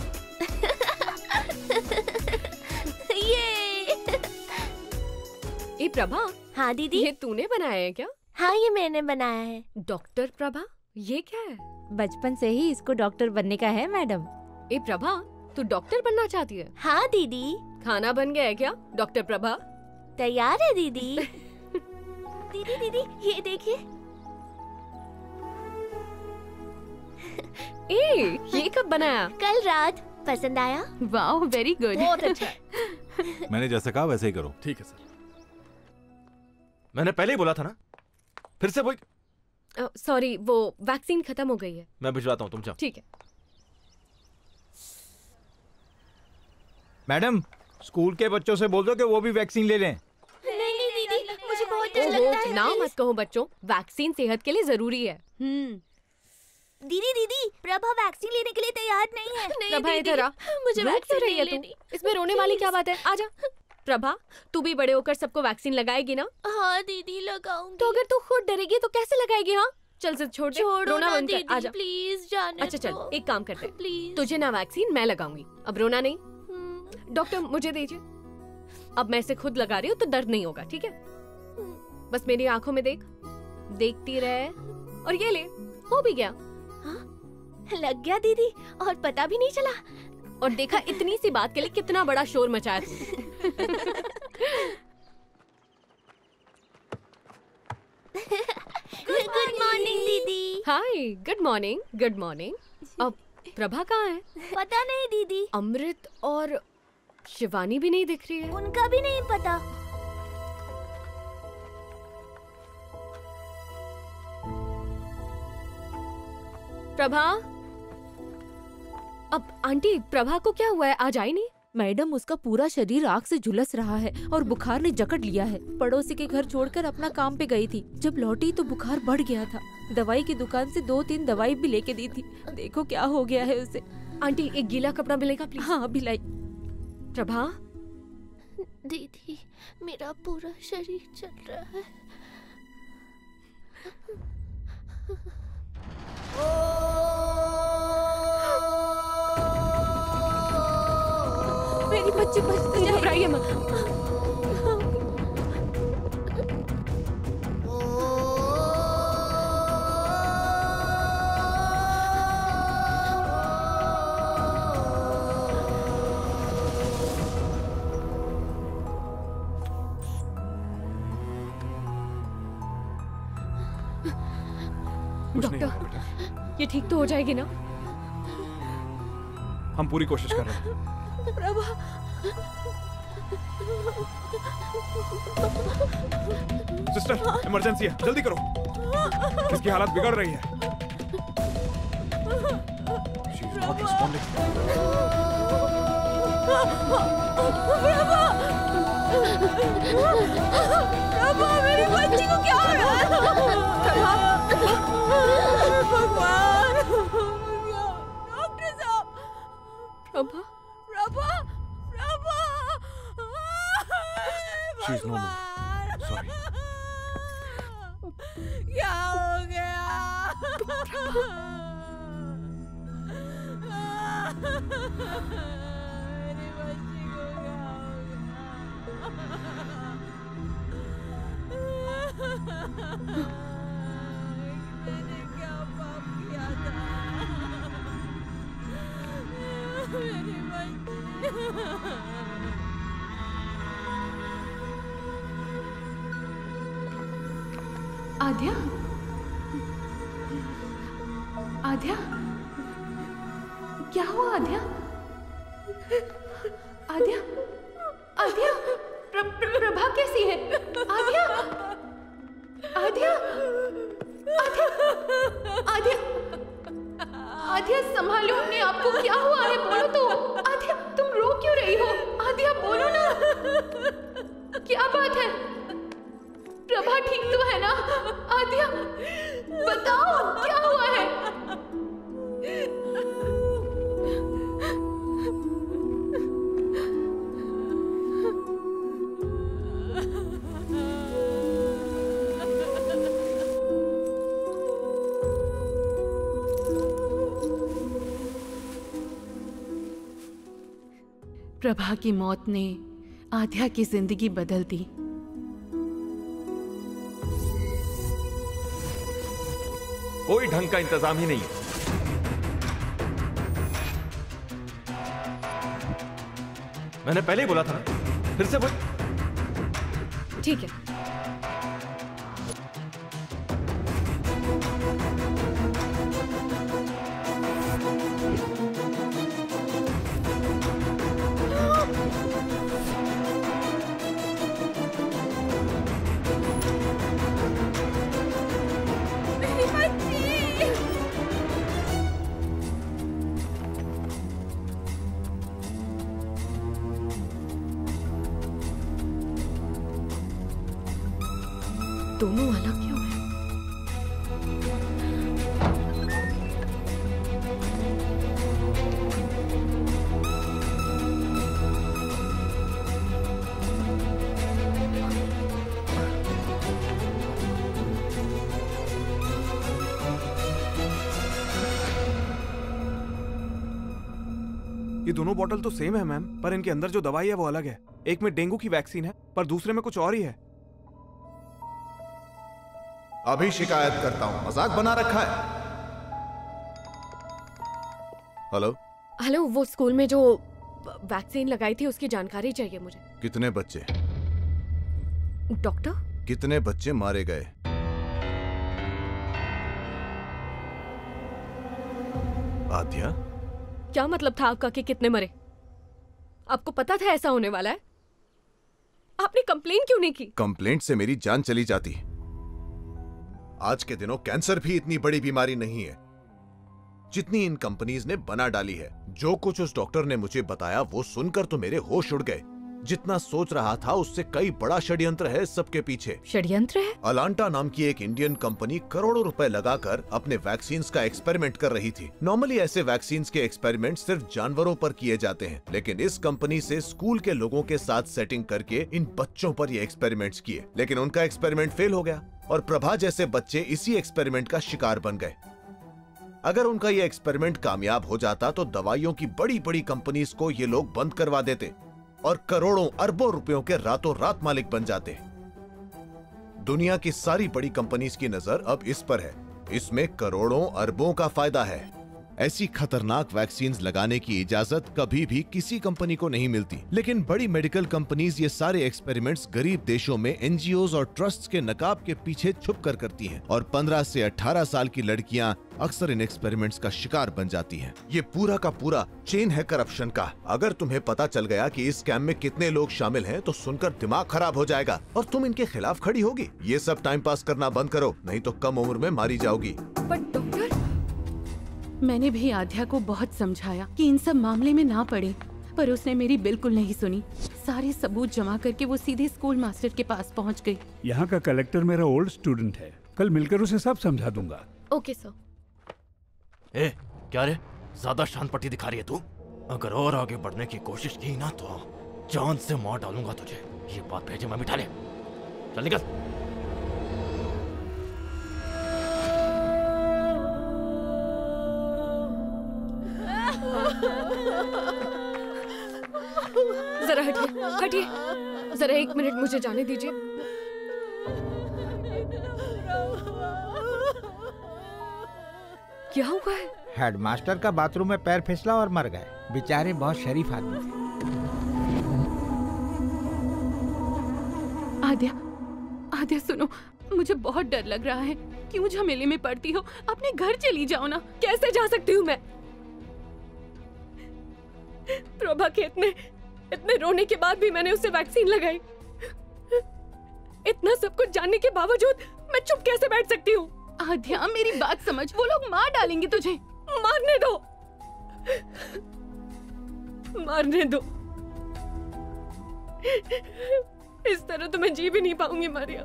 ये प्रभा। हाँ दीदी। ये तूने बनाया है क्या? हाँ, ये मैंने बनाया है। डॉक्टर प्रभा, ये क्या है? बचपन से ही इसको डॉक्टर बनने का है मैडम। ए प्रभा, तू डॉक्टर बनना चाहती है? हाँ दीदी। खाना बन गया है क्या डॉक्टर प्रभा? तैयार है दीदी। दीदी दीदी, ये देखिए। ए, ये कब बनाया? कल रात। पसंद आया? वाह, वेरी गुड। बहुत अच्छा। मैंने जैसे कहा वैसे ही करो। ठीक है सर। मैंने पहले ही बोला था ना, फिर से वही। सॉरी, वो वैक्सीन खत्म हो गई है। मैं भिजवाता हूँ, तुम जाओ। ठीक है। मैडम, स्कूल के बच्चों से बोल दो कि वो भी वैक्सीन ले लें। नहीं दीदी, मुझे बहुत डर लगता है। ना मत कहो बच्चों, वैक्सीन सेहत के लिए जरूरी है। दीदी दीदी, प्रभा वैक्सीन लेने के लिए तैयार नहीं है। प्रभा इधर आ। मुझे वैक्सीन रही है तू। इसमें रोने वाली क्या बात है? आजा। प्रभा, तू भी बड़े होकर सबको वैक्सीन लगाएगी ना? हाँ दीदी, लगाऊंगी। तो अगर तू खुद डरेगी तो कैसे लगाएगी? हाँ, चल से छोड़ दे। रोना बंद कर। आजा प्लीज, जाने अच्छा चल, एक काम करते हैं। प्लीज। तुझे ना वैक्सीन मैं लगाऊंगी, अब रोना नहीं। डॉक्टर मुझे दीजिए। अब मैं इसे खुद लगा रही हूँ तो दर्द नहीं होगा, ठीक है? बस मेरी आंखों में देख, देखती रहे। और ये ले, हो भी गया। लग गया दीदी, और पता भी नहीं चला। और देखा, इतनी सी बात के लिए कितना बड़ा शोर मचाया तू। गुड मॉर्निंग दीदी। Hi, good morning. Good morning. अब प्रभा कहाँ है? पता नहीं दीदी। अमृत और शिवानी भी नहीं दिख रही है। उनका भी नहीं पता। प्रभा, अब आंटी प्रभा को क्या हुआ है? आज आई नहीं? मैडम, उसका पूरा शरीर आग से झुलस रहा है और बुखार ने जकड़ लिया है। पड़ोसी के घर छोड़कर अपना काम पे गई थी। जब लौटी तो बुखार बढ़ गया था। दवाई की दुकान से 2-3 दवाई भी लेके दी थी। देखो क्या हो गया है उसे। आंटी, एक गीला कपड़ा मिलेगा प्लीज? हाँ, अभी लाई। प्रभा दीदी, मेरा पूरा शरीर चल रहा है। मेरी बच्ची बचती जाए। घबराइए मत। डॉक्टर, ये ठीक तो हो जाएगी ना? हम पूरी कोशिश कर रहे हैं। प्रभा, सिस्टर, इमरजेंसी है, जल्दी करो। इसकी हालत बिगड़ रही है। She is not responding. Prabha, मेरी बच्ची को क्या हो रहा है? भगवान, डॉक्टर साहब। Prabha, Prabha, Prabha. She is no more. Sorry. क्या हो गया? मेरी बच्ची को क्या हो गया? मैंने क्या पाप किया था? मेरी बच्ची। आद्या, आद्या, क्या हुआ आद्या? आद्या, आद्या, प्रभा कैसी है? आद्या, आद्या, आद्या, आद्या, आद्या, संभालो अपने आप को। क्या हुआ है? बोलो तो। आद्या, तुम रो क्यों रही हो? आद्या, बोलो ना, क्या बात है? प्रभा ठीक तो है ना? आद्या, बताओ क्या हुआ है? प्रभा की मौत ने आद्या की जिंदगी बदल दी। कोई ढंग का इंतजाम ही नहीं है। मैंने पहले ही बोला था ना, फिर से बोल। ठीक है। दोनों अलग क्यों हैं? ये दोनों बोतल तो सेम है मैम, पर इनके अंदर जो दवाई है वो अलग है। एक में डेंगू की वैक्सीन है, पर दूसरे में कुछ और ही है। अभी शिकायत करता हूं, मजाक बना रखा है। हेलो हेलो, वो स्कूल में जो वैक्सीन लगाई थी उसकी जानकारी चाहिए मुझे। कितने बच्चे? डॉक्टर, कितने बच्चे मारे गए? आद्या, क्या मतलब था आपका कि कितने मरे? आपको पता था ऐसा होने वाला है? आपने कंप्लेन क्यों नहीं की? कंप्लेंट से मेरी जान चली जाती। आज के दिनों कैंसर भी इतनी बड़ी बीमारी नहीं है जितनी इन कंपनीज ने बना डाली है। जो कुछ उस डॉक्टर ने मुझे बताया वो सुनकर तो मेरे होश उड़ गए। जितना सोच रहा था उससे कई बड़ा षड्यंत्र है सबके पीछे। षड्यंत्र है? अलांटा नाम की एक इंडियन कंपनी करोड़ों रुपए लगाकर अपने वैक्सीन्स का एक्सपेरिमेंट कर रही थी। नॉर्मली ऐसे वैक्सीन्स के एक्सपेरिमेंट सिर्फ जानवरों पर किए जाते हैं, लेकिन इस कंपनी से स्कूल के लोगों के साथ सेटिंग करके इन बच्चों पर ये एक्सपेरिमेंट्स किए, लेकिन उनका एक्सपेरिमेंट फेल हो गया और प्रभा जैसे बच्चे इसी एक्सपेरिमेंट का शिकार बन गए। अगर उनका ये एक्सपेरिमेंट कामयाब हो जाता तो दवाइयों की बड़ी बड़ी कंपनीज को ये लोग बंद करवा देते और करोड़ों अरबों रुपयों के रातों रात मालिक बन जाते। दुनिया की सारी बड़ी कंपनीज की नजर अब इस पर है। इसमें करोड़ों अरबों का फायदा है। ऐसी खतरनाक वैक्सीन्स लगाने की इजाजत कभी भी किसी कंपनी को नहीं मिलती, लेकिन बड़ी मेडिकल कंपनीज ये सारे एक्सपेरिमेंट्स गरीब देशों में एनजीओज और ट्रस्ट्स के नकाब के पीछे छुप कर करती हैं और 15 से 18 साल की लड़कियां अक्सर इन एक्सपेरिमेंट्स का शिकार बन जाती हैं। ये पूरा का पूरा चेन है करप्शन का। अगर तुम्हें पता चल गया कि इस स्कैम में कितने लोग शामिल हैं, तो सुनकर दिमाग खराब हो जाएगा और तुम इनके खिलाफ खड़ी होगी। ये सब टाइम पास करना बंद करो, नहीं तो कम उम्र में मारी जाओगी। मैंने भी आध्या को बहुत समझाया कि इन सब मामले में ना पड़े, पर उसने मेरी बिल्कुल नहीं सुनी। सारे सबूत जमा करके वो सीधे स्कूल मास्टर के पास पहुंच गई। यहाँ का कलेक्टर मेरा ओल्ड स्टूडेंट है, कल मिलकर उसे सब समझा दूंगा। Okay sir. ए, क्या रे, ज्यादा शांत पट्टी दिखा रही है तू? अगर और आगे बढ़ने की कोशिश की ना तो जान से मार डालूंगा तुझे। ये बात भेजे मैं बिठा ले। चल निकल। जरा हटिए, हटिए, जरा 1 मिनट मुझे जाने दीजिए। क्या हुआ है? हेडमास्टर का बाथरूम में पैर फिसला और मर गए। बेचारे बहुत शरीफ आदमी थे। आद्या, आद्या सुनो, मुझे बहुत डर लग रहा है। क्यों झमेले में पड़ती हो? अपने घर चली जाओ ना। कैसे जा सकती हूँ मैं? प्रभा के इतने रोने के बाद भी मैंने उसे वैक्सीन लगाई। इतना सब कुछ जानने के बावजूद मैं चुप कैसे बैठ सकती हूँ? आद्या मेरी बात समझ, वो लोग मार डालेंगे तुझे। मारने दो, मारने दो। इस तरह तो मैं जी भी नहीं पाऊंगी मारिया।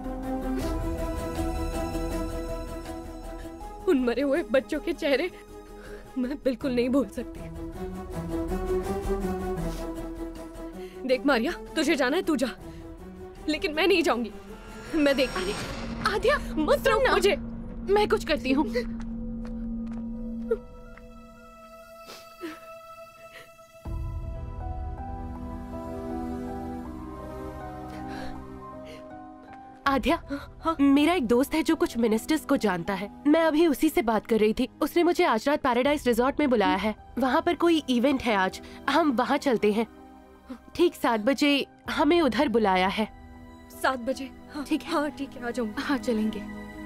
उन मरे हुए बच्चों के चेहरे मैं बिल्कुल नहीं भूल सकती। देख मारिया, तुझे जाना है तू जा, लेकिन मैं नहीं जाऊंगी। मैं देख। आद्या मत रोक मुझे, मैं कुछ करती हूँ। आद्या, मेरा एक दोस्त है जो कुछ मिनिस्टर्स को जानता है। मैं अभी उसी से बात कर रही थी। उसने मुझे आज रात पैराडाइज रिजॉर्ट में बुलाया है। वहाँ पर कोई इवेंट है आज, हम वहाँ चलते हैं। ठीक 7 बजे हमें उधर बुलाया है। 7 बजे? ठीक है। हाँ ठीक है, आ जाऊंगी। हाँ चलेंगे।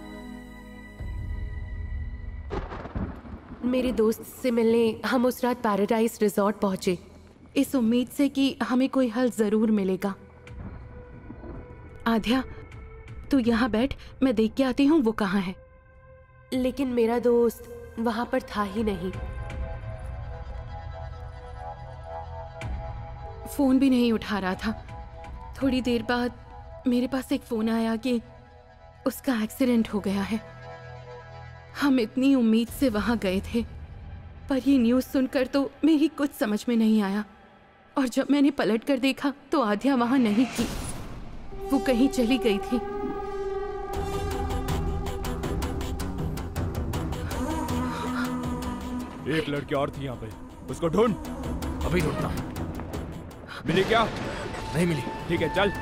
मेरे दोस्त से मिलने हम उस रात पैराडाइज रिजॉर्ट पहुंचे, इस उम्मीद से कि हमें कोई हल जरूर मिलेगा। आद्या तू यहाँ बैठ, मैं देख के आती हूँ वो कहाँ है। लेकिन मेरा दोस्त वहाँ पर था ही नहीं। फोन भी नहीं उठा रहा था। थोड़ी देर बाद मेरे पास एक फोन आया कि उसका एक्सीडेंट हो गया है। हम इतनी उम्मीद से वहां गए थे, पर ये न्यूज़ सुनकर तो मेरी कुछ समझ में नहीं आया। और जब मैंने पलट कर देखा तो आद्या वहां नहीं थी, वो कहीं चली गई थी। एक लड़की और थी यहाँ पे, उसको ढूंढ। अभी ढूंढता। मिली क्या? नहीं मिली। ठीक है चल।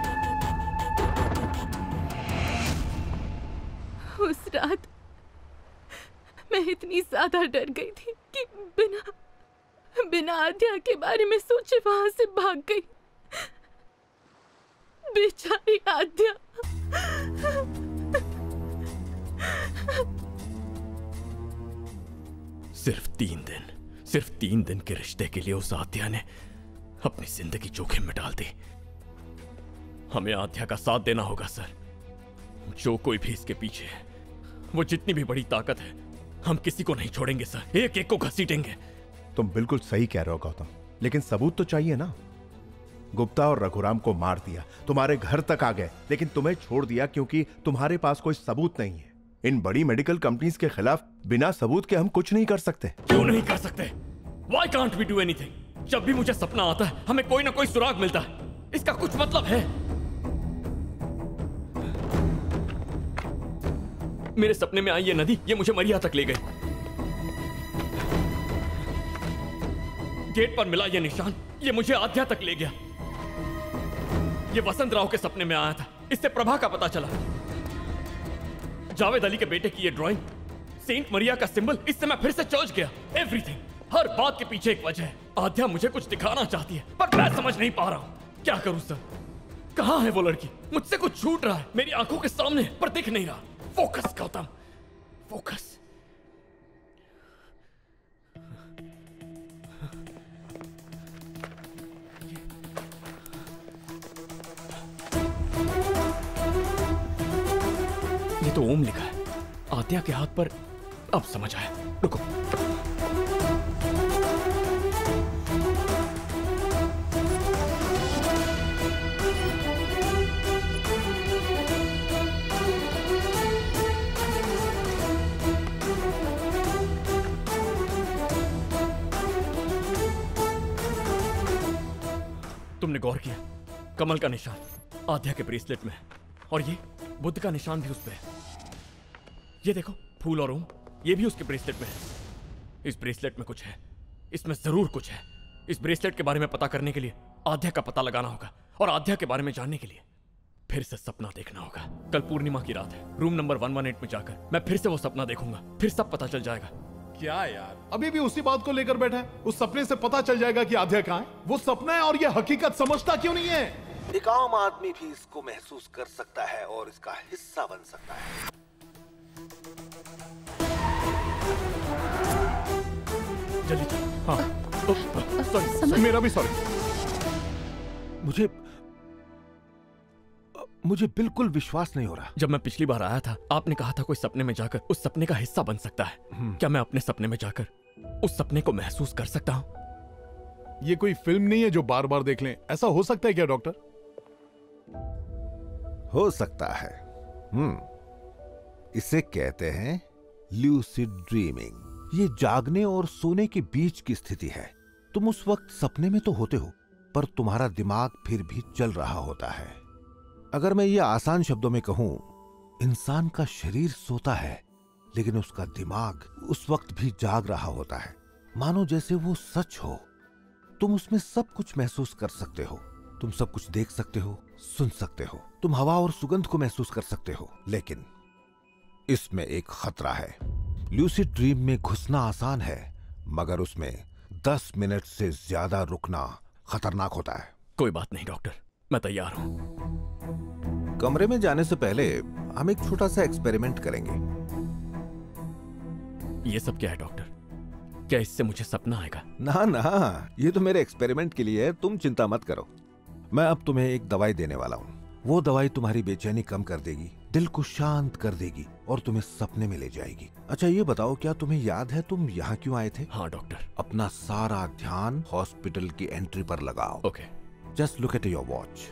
उस रात मैं इतनी ज्यादा डर गई थी कि बिना आद्या के बारे में सोचे वहां से भाग गई। बेचारी आद्या। सिर्फ 3 दिन के रिश्ते के लिए उस आद्या ने अपनी जिंदगी जोखिम में डाल दी। हमें आद्या का साथ देना होगा सर। जो कोई भी इसके पीछे है, वो जितनी भी बड़ी ताकत है, हम किसी को नहीं छोड़ेंगे सर। एक एक को घसीटेंगे। तुम बिल्कुल सही कह रहे हो गौतम, लेकिन सबूत तो चाहिए ना। गुप्ता और रघुराम को मार दिया, तुम्हारे घर तक आ गए, लेकिन तुम्हें छोड़ दिया क्योंकि तुम्हारे पास कोई सबूत नहीं है। इन बड़ी मेडिकल कंपनीज के खिलाफ बिना सबूत के हम कुछ नहीं कर सकते। क्यों नहीं कर सकते? Why can't we do anything? जब भी मुझे सपना आता है, हमें कोई ना कोई सुराग मिलता है। इसका कुछ मतलब है। मेरे सपने में आई ये नदी, ये मुझे मरिया तक ले गई। गेट पर मिला ये निशान, ये मुझे आद्या तक ले गया। ये वसंत राव के सपने में आया था, इससे प्रभा का पता चला। जावेद अली के बेटे की ये ड्राइंग सेंट मरिया का सिंबल, इससे मैं फिर से चर्च गया। एवरीथिंग, हर बात के पीछे एक वजह है। आद्या मुझे कुछ दिखाना चाहती है, पर मैं समझ नहीं पा रहा हूँ। क्या करूँ सर? कहाँ है वो लड़की? मुझसे कुछ छूट रहा है, मेरी आंखों के सामने पर दिख नहीं रहा। Focus Gautam, focus. ये तो ओम लिखा है आद्या के हाथ पर। अब समझ आया, रुको। तुमने गौर किया? कमल का निशान आद्या के ब्रेसलेट में है, और ये बुद्ध का निशान भी उस पे है। ये देखो, फूल और ओम, ये भी उसके ब्रेसलेट में है। इस ब्रेसलेट में कुछ है, इसमें जरूर कुछ है। इस ब्रेसलेट के बारे में पता करने के लिए आद्या का पता लगाना होगा, और आद्या के बारे में जानने के लिए फिर से सपना देखना होगा। कल पूर्णिमा की रात है, रूम नंबर 118 में जाकर मैं फिर से वो सपना देखूंगा, फिर सब पता चल जाएगा। क्या यार, अभी भी उसी बात को लेकर बैठा है? उस सपने से पता चल जाएगा कि आद्या कहाँ है। वो सपना है और ये हकीकत समझता क्यों नहीं है? एक आम आदमी भी इसको महसूस कर सकता है और इसका हिस्सा बन सकता है। जल्दी चल। हाँ, सॉरी, मेरा भी सॉरी। मुझे बिल्कुल विश्वास नहीं हो रहा। जब मैं पिछली बार आया था, आपने कहा था कोई सपने में जाकर उस सपने का हिस्सा बन सकता है। क्या मैं अपने सपने में जाकर उस सपने को महसूस कर सकता हूँ? ये कोई फिल्म नहीं है जो बार बार देख लें। ऐसा हो सकता है क्या डॉक्टर? हो सकता है। इसे कहते हैं ल्यूसिड ड्रीमिंग। ये जागने और सोने के बीच की स्थिति है। तुम उस वक्त सपने में तो होते हो, पर तुम्हारा दिमाग फिर भी चल रहा होता है। अगर मैं ये आसान शब्दों में कहूं, इंसान का शरीर सोता है, लेकिन उसका दिमाग उस वक्त भी जाग रहा होता है, मानो जैसे वो सच हो। तुम उसमें सब कुछ महसूस कर सकते हो, तुम सब कुछ देख सकते हो, सुन सकते हो, तुम हवा और सुगंध को महसूस कर सकते हो। लेकिन इसमें एक खतरा है। ल्यूसिड ड्रीम में घुसना आसान है, मगर उसमें 10 मिनट से ज्यादा रुकना खतरनाक होता है। कोई बात नहीं डॉक्टर, मैं तैयार हूं। कमरे में जाने से पहले हम एक छोटा सा एक्सपेरिमेंट करेंगे। ये सब क्या है डॉक्टर? क्या इससे मुझे सपना आएगा? ना ना, ये तो मेरे एक्सपेरिमेंट के लिए है, तुम चिंता मत करो। मैं अब तुम्हें एक दवाई देने वाला हूँ। वो दवाई तुम्हारी बेचैनी कम कर देगी, दिल को शांत कर देगी और तुम्हें सपने में ले जाएगी। अच्छा ये बताओ, क्या तुम्हें याद है तुम यहाँ क्यों आए थे? हाँ डॉक्टर। अपना सारा ध्यान हॉस्पिटल की एंट्री पर लगाओ। Okay. Just look at your watch.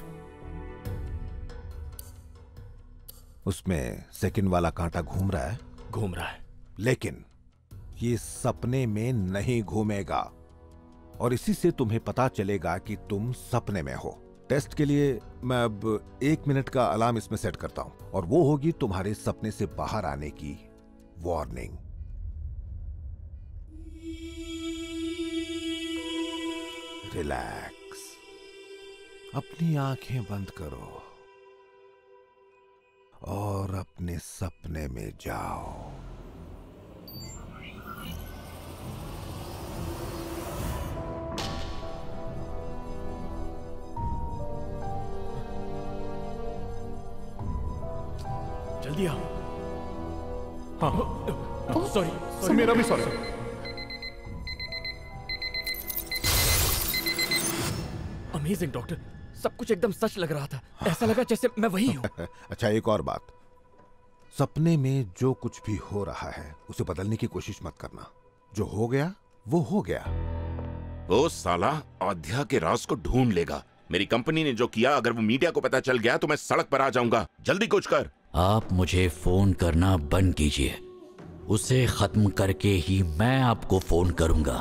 उसमें सेकंड वाला कांटा घूम रहा है? घूम रहा है। लेकिन ये सपने में नहीं घूमेगा, और इसी से तुम्हें पता चलेगा कि तुम सपने में हो। टेस्ट के लिए मैं अब 1 मिनट का अलार्म इसमें सेट करता हूं, और वो होगी तुम्हारे सपने से बाहर आने की वार्निंग। रिलैक्स, अपनी आंखें बंद करो और अपने सपने में जाओ। जल्दी आओ। हाँ, सॉरी, मेरा भी सॉरी। अमेजिंग डॉक्टर, सब कुछ एकदम सच लग रहा था। ऐसा लगा जैसे मैं वही हूँ। अच्छा एक और बात, सपने में जो कुछ भी हो रहा है उसे बदलने की कोशिश मत करना। जो हो गया वो हो गया। वो साला आद्या के राज को ढूंढ लेगा। मेरी कंपनी ने जो किया, अगर वो मीडिया को पता चल गया तो मैं सड़क पर आ जाऊंगा। जल्दी कुछ कर। आप मुझे फोन करना बंद कीजिए, उसे खत्म करके ही मैं आपको फोन करूंगा।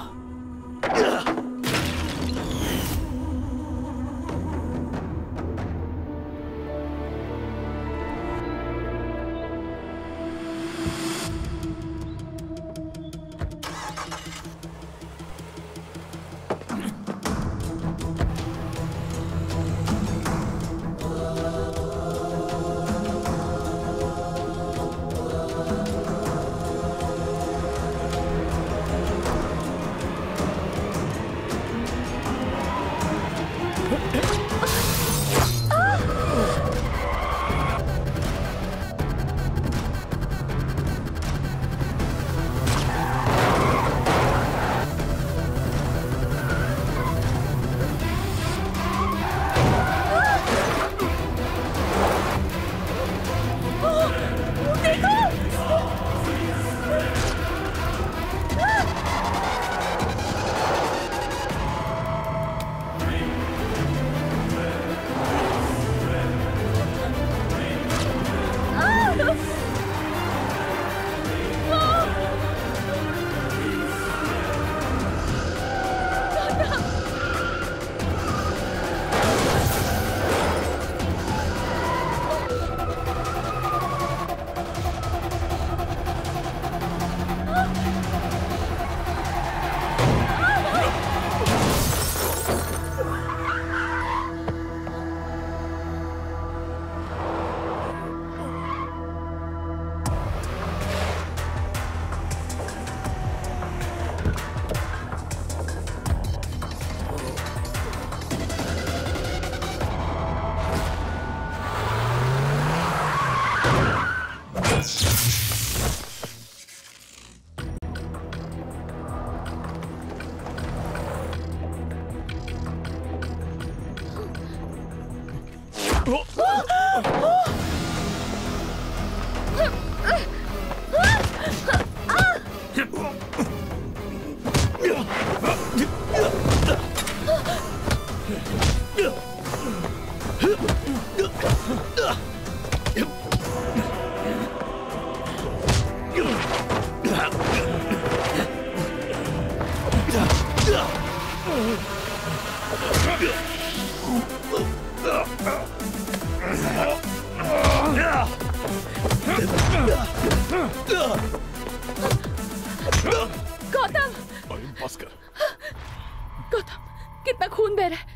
गौतम, बस कर। गौतम, कितना खून बह रहा है।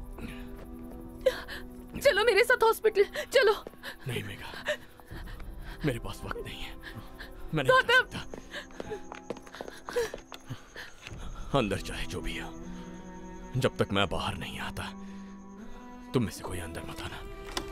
चलो मेरे साथ हॉस्पिटल चलो। नहीं मेघा, मेरे पास वक्त नहीं है। मैं गौतम, अंदर चाहे जो भी हो, जब तक मैं बाहर नहीं आता तुम में से कोई अंदर मत आना।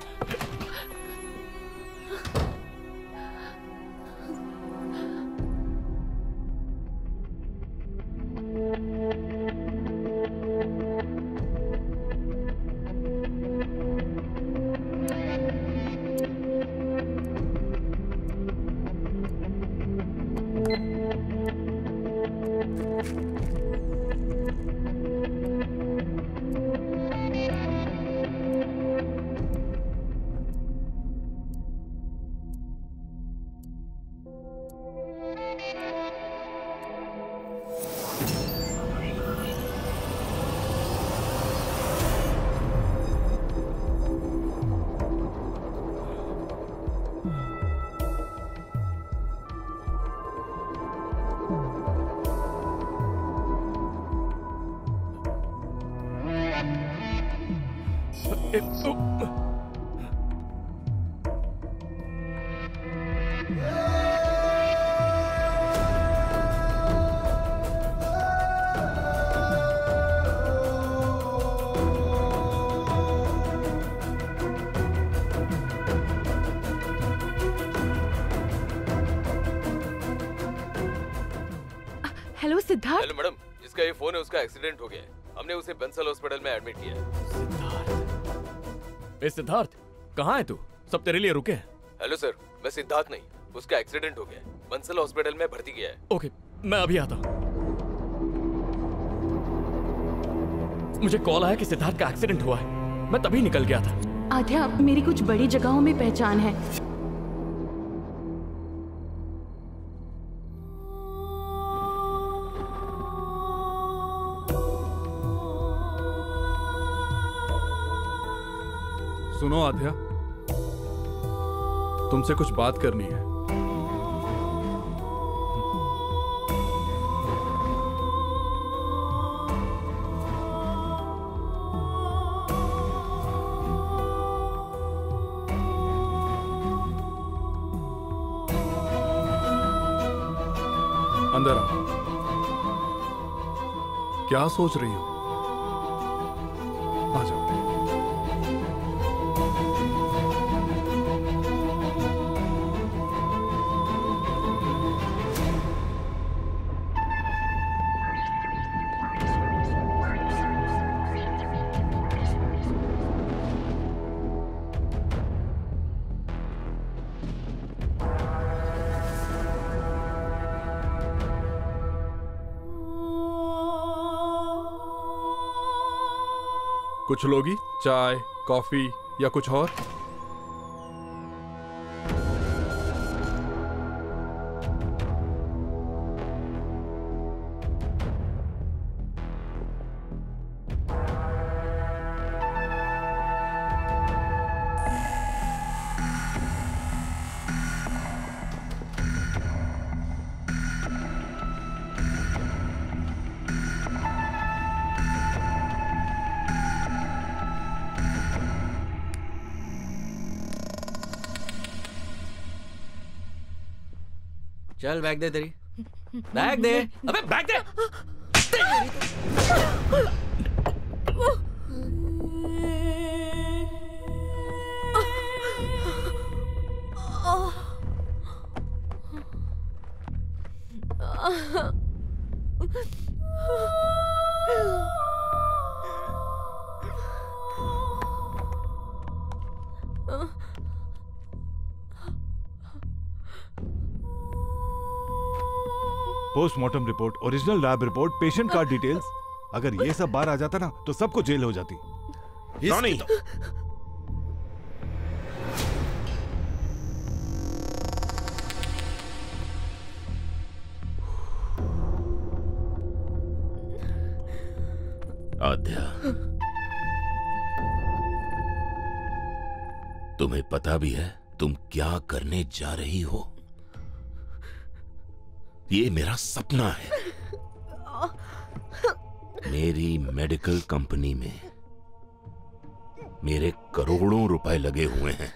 हेलो सिद्धार्थ। हेलो मैडम, जिसका ये फोन है उसका एक्सीडेंट हो गया है। हमने उसे बंसल हॉस्पिटल में एडमिट किया है। सिद्धार्थ, कहाँ है तू? सब तेरे लिए रुके हैं। हेलो सर, मैं सिद्धार्थ नहीं, उसका एक्सीडेंट हो गया है। बंसल हॉस्पिटल में भर्ती किया है। ओके, मैं अभी आता हूँ। मुझे कॉल आया कि सिद्धार्थ का एक्सीडेंट हुआ है। मैं तभी निकल गया था। आध्या, मेरी कुछ बड़ी जगहों में पहचान है। सुनो आध्या, तुमसे कुछ बात करनी है। अंदर आओ। क्या सोच रही हो? आ जाओ। कुछ लोगी? चाय, कॉफी या कुछ और? चल बैग दे तेरी। बैग दे। अबे बैग दे। Postmortem report, original lab report, patient card details, अगर ये सब बाहर आ जाता ना तो सबको जेल हो जाती। रॉनी, आद्या, तुम्हें पता भी है तुम क्या करने जा रही हो? ये मेरा सपना है। मेरी मेडिकल कंपनी में मेरे करोड़ों रुपए लगे हुए हैं।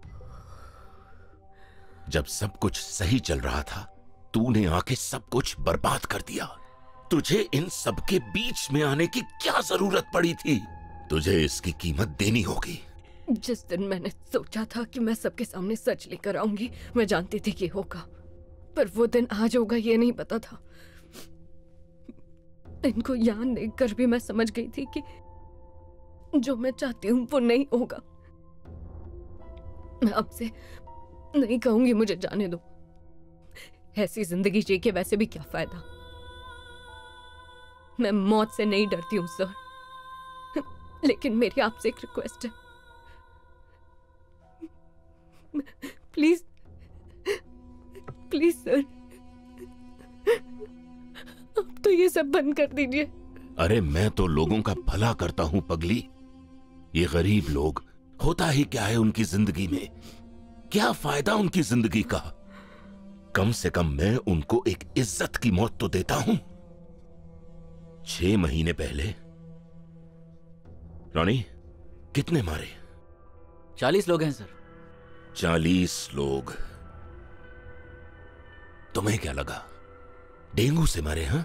जब सब कुछ सही चल रहा था, तूने आके सब कुछ बर्बाद कर दिया। तुझे इन सब के बीच में आने की क्या जरूरत पड़ी थी? तुझे इसकी कीमत देनी होगी। जिस दिन मैंने सोचा था कि मैं सबके सामने सच लेकर आऊंगी, मैं जानती थी कि होगा, पर वो दिन आज होगा ये नहीं पता था। इनको यहाँ देखकर भी मैं समझ गई थी कि जो मैं चाहती हूँ वो नहीं होगा। मैं अब से नहीं कहूंगी मुझे जाने दो। ऐसी जिंदगी जी के वैसे भी क्या फायदा। मैं मौत से नहीं डरती हूँ सर, लेकिन मेरी आपसे एक रिक्वेस्ट है, प्लीज प्लीज सर, अब तो ये सब बंद कर दीजिए। अरे मैं तो लोगों का भला करता हूं पगली। ये गरीब लोग, होता ही क्या है उनकी जिंदगी में? क्या फायदा उनकी जिंदगी का? कम से कम मैं उनको एक इज्जत की मौत तो देता हूं। 6 महीने पहले रॉनी, कितने मारे? 40 लोग हैं सर। 40 लोग? तुम्हें क्या लगा डेंगू से मरे? हाँ,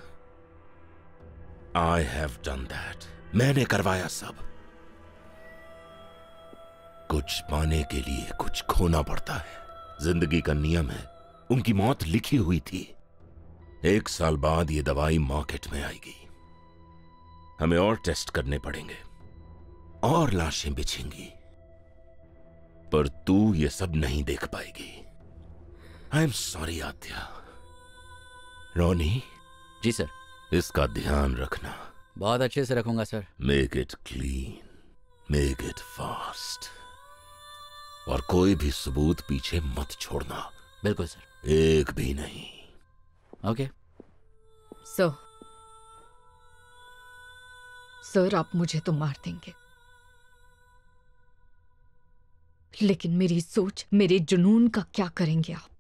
आई हैव डन दैट। मैंने करवाया सब। कुछ पाने के लिए कुछ खोना पड़ता है, जिंदगी का नियम है। उनकी मौत लिखी हुई थी। 1 साल बाद ये दवाई मार्केट में आएगी। हमें और टेस्ट करने पड़ेंगे और लाशें बिछेंगी, पर तू ये सब नहीं देख पाएगी। I am sorry Aadya. Ronnie. जी सर। इसका ध्यान रखना। बहुत अच्छे से रखूंगा sir. Make it clean, make it fast, और कोई भी सबूत पीछे मत छोड़ना। बिल्कुल सर। एक भी नहीं। ओके। सर आप मुझे तो मार देंगे, लेकिन मेरी सोच, मेरे जुनून का क्या करेंगे आप?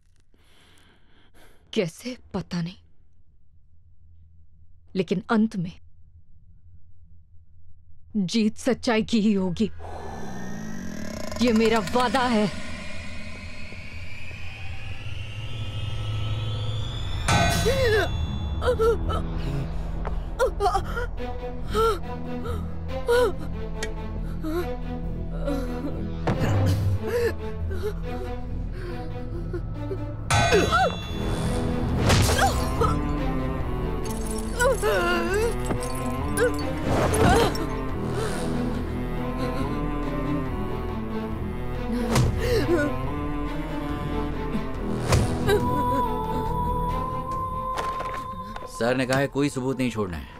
कैसे पता नहीं, लेकिन अंत में जीत सच्चाई की ही होगी। ये मेरा वादा है। सर ने कहा है कोई सबूत नहीं छोड़ना है।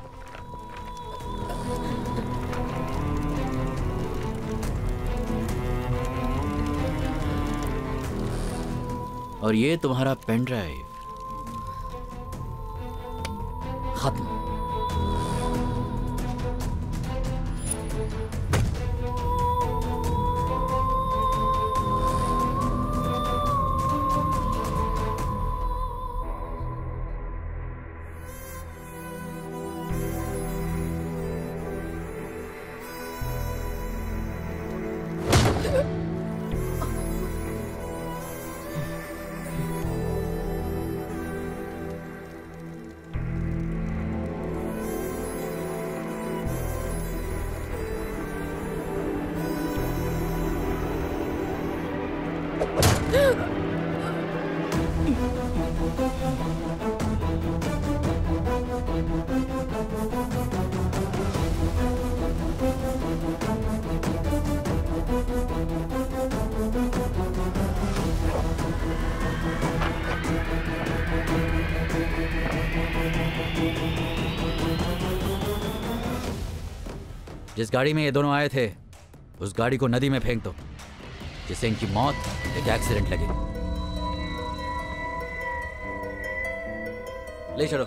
और ये तुम्हारा पेन ड्राइव खत्म। जिस गाड़ी में ये दोनों आए थे उस गाड़ी को नदी में फेंक दो, जिससे इनकी मौत एक एक्सीडेंट लगे। ले चलो।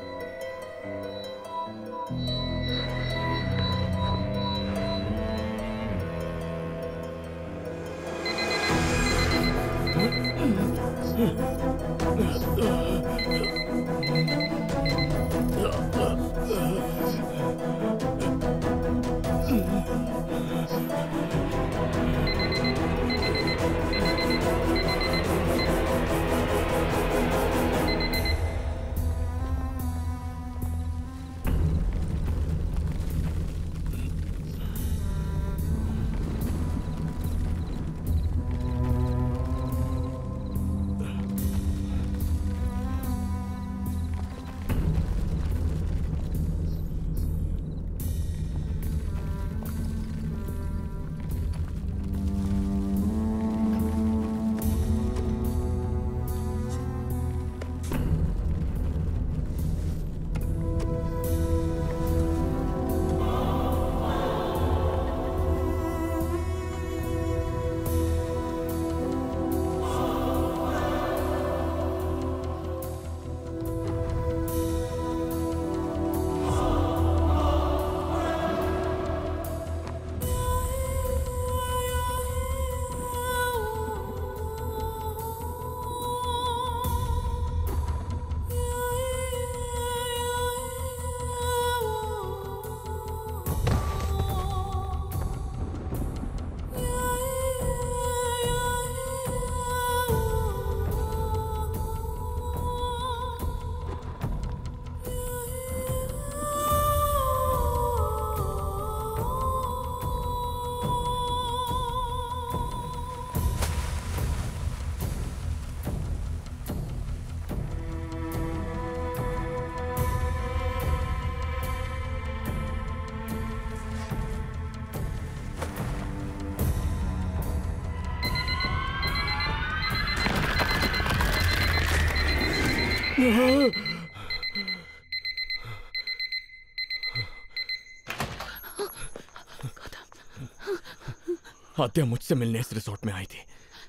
आद्या मुझसे मिलने इस रिसोर्ट में आई थी।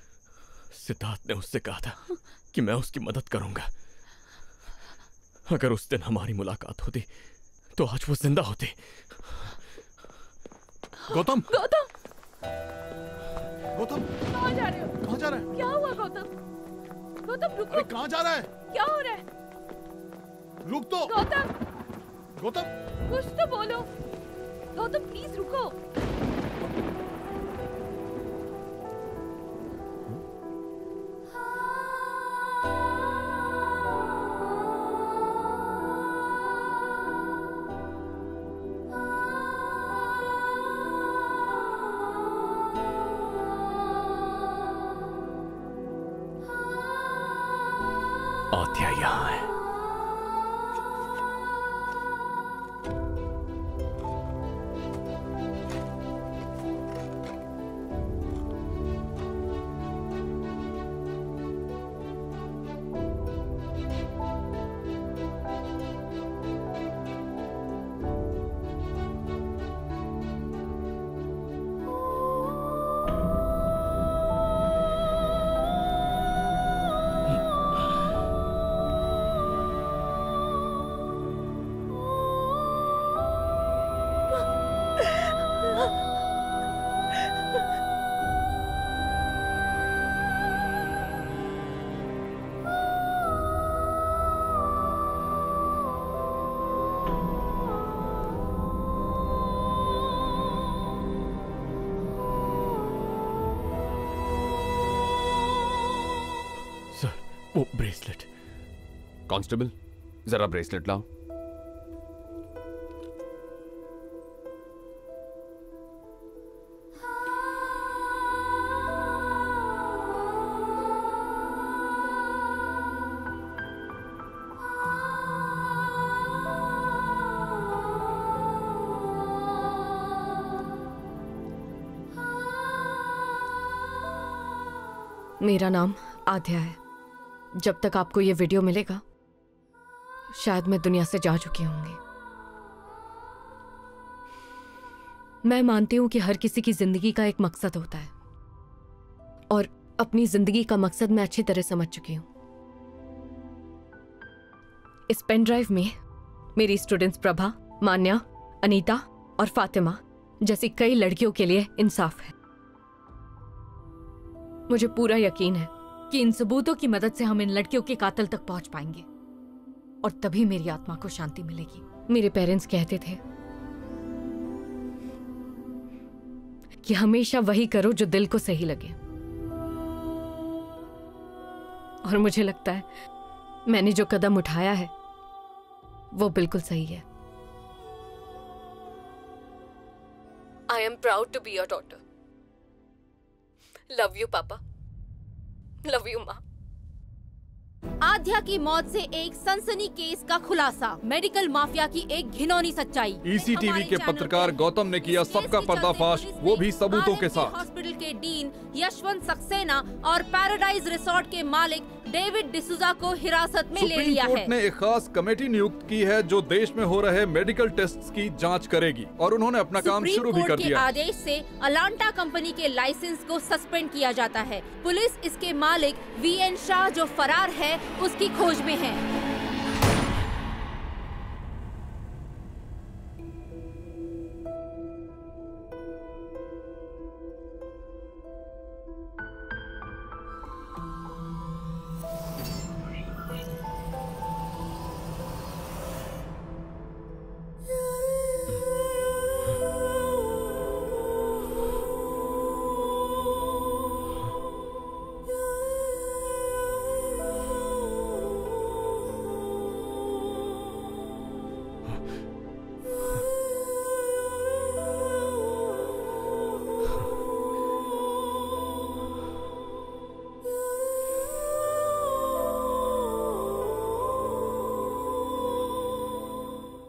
सिद्धार्थ ने उससे कहा था कि मैं उसकी मदद करूंगा। अगर उस दिन हमारी मुलाकात होती तो आज वो जिंदा होती। गौतम, गौतम, गौतम, कहाँ जा रहे हो? कहाँ जा रहा है? क्या हुआ गौतम? गौतम रुको। अरे कहाँ जा रहा है? क्या हो रहा है? रुक तो। गौतम, गौतम, कुछ तो बोलो। गौतम प्लीज रुको। आद्या यहाँ है। वो ब्रेसलेट। कांस्टेबल, जरा ब्रेसलेट लाओ। मेरा नाम आद्या है। जब तक आपको ये वीडियो मिलेगा शायद मैं दुनिया से जा चुकी होंगी। मैं मानती हूँ कि हर किसी की जिंदगी का एक मकसद होता है और अपनी जिंदगी का मकसद मैं अच्छी तरह समझ चुकी हूँ। इस पेन ड्राइव में मेरी स्टूडेंट्स प्रभा, मान्या, अनीता और फातिमा जैसी कई लड़कियों के लिए इंसाफ है। मुझे पूरा यकीन है कि इन सबूतों की मदद से हम इन लड़कियों के कातिल तक पहुंच पाएंगे और तभी मेरी आत्मा को शांति मिलेगी। मेरे पेरेंट्स कहते थे कि हमेशा वही करो जो दिल को सही लगे, और मुझे लगता है मैंने जो कदम उठाया है वो बिल्कुल सही है। I am proud to be your daughter. Love you papa, love you माँ। आद्या की मौत से एक सनसनीखेज का खुलासा, मेडिकल माफिया की एक घिनौनी सच्चाई। ईसीटीवी के पत्रकार गौतम ने किया सबका पर्दाफाश, वो भी सबूतों के साथ। हॉस्पिटल के डीन यशवंत सक्सेना और पैराडाइज रिसोर्ट के मालिक डेविड डिसूजा को हिरासत में ले लिया है। सुप्रीम कोर्ट ने एक खास कमेटी नियुक्त की है जो देश में हो रहे मेडिकल टेस्ट्स की जांच करेगी और उन्होंने अपना काम शुरू भी कर दिया। आदेश से अलांटा कंपनी के लाइसेंस को सस्पेंड किया जाता है। पुलिस इसके मालिक वीएन शाह जो फरार है उसकी खोज में है।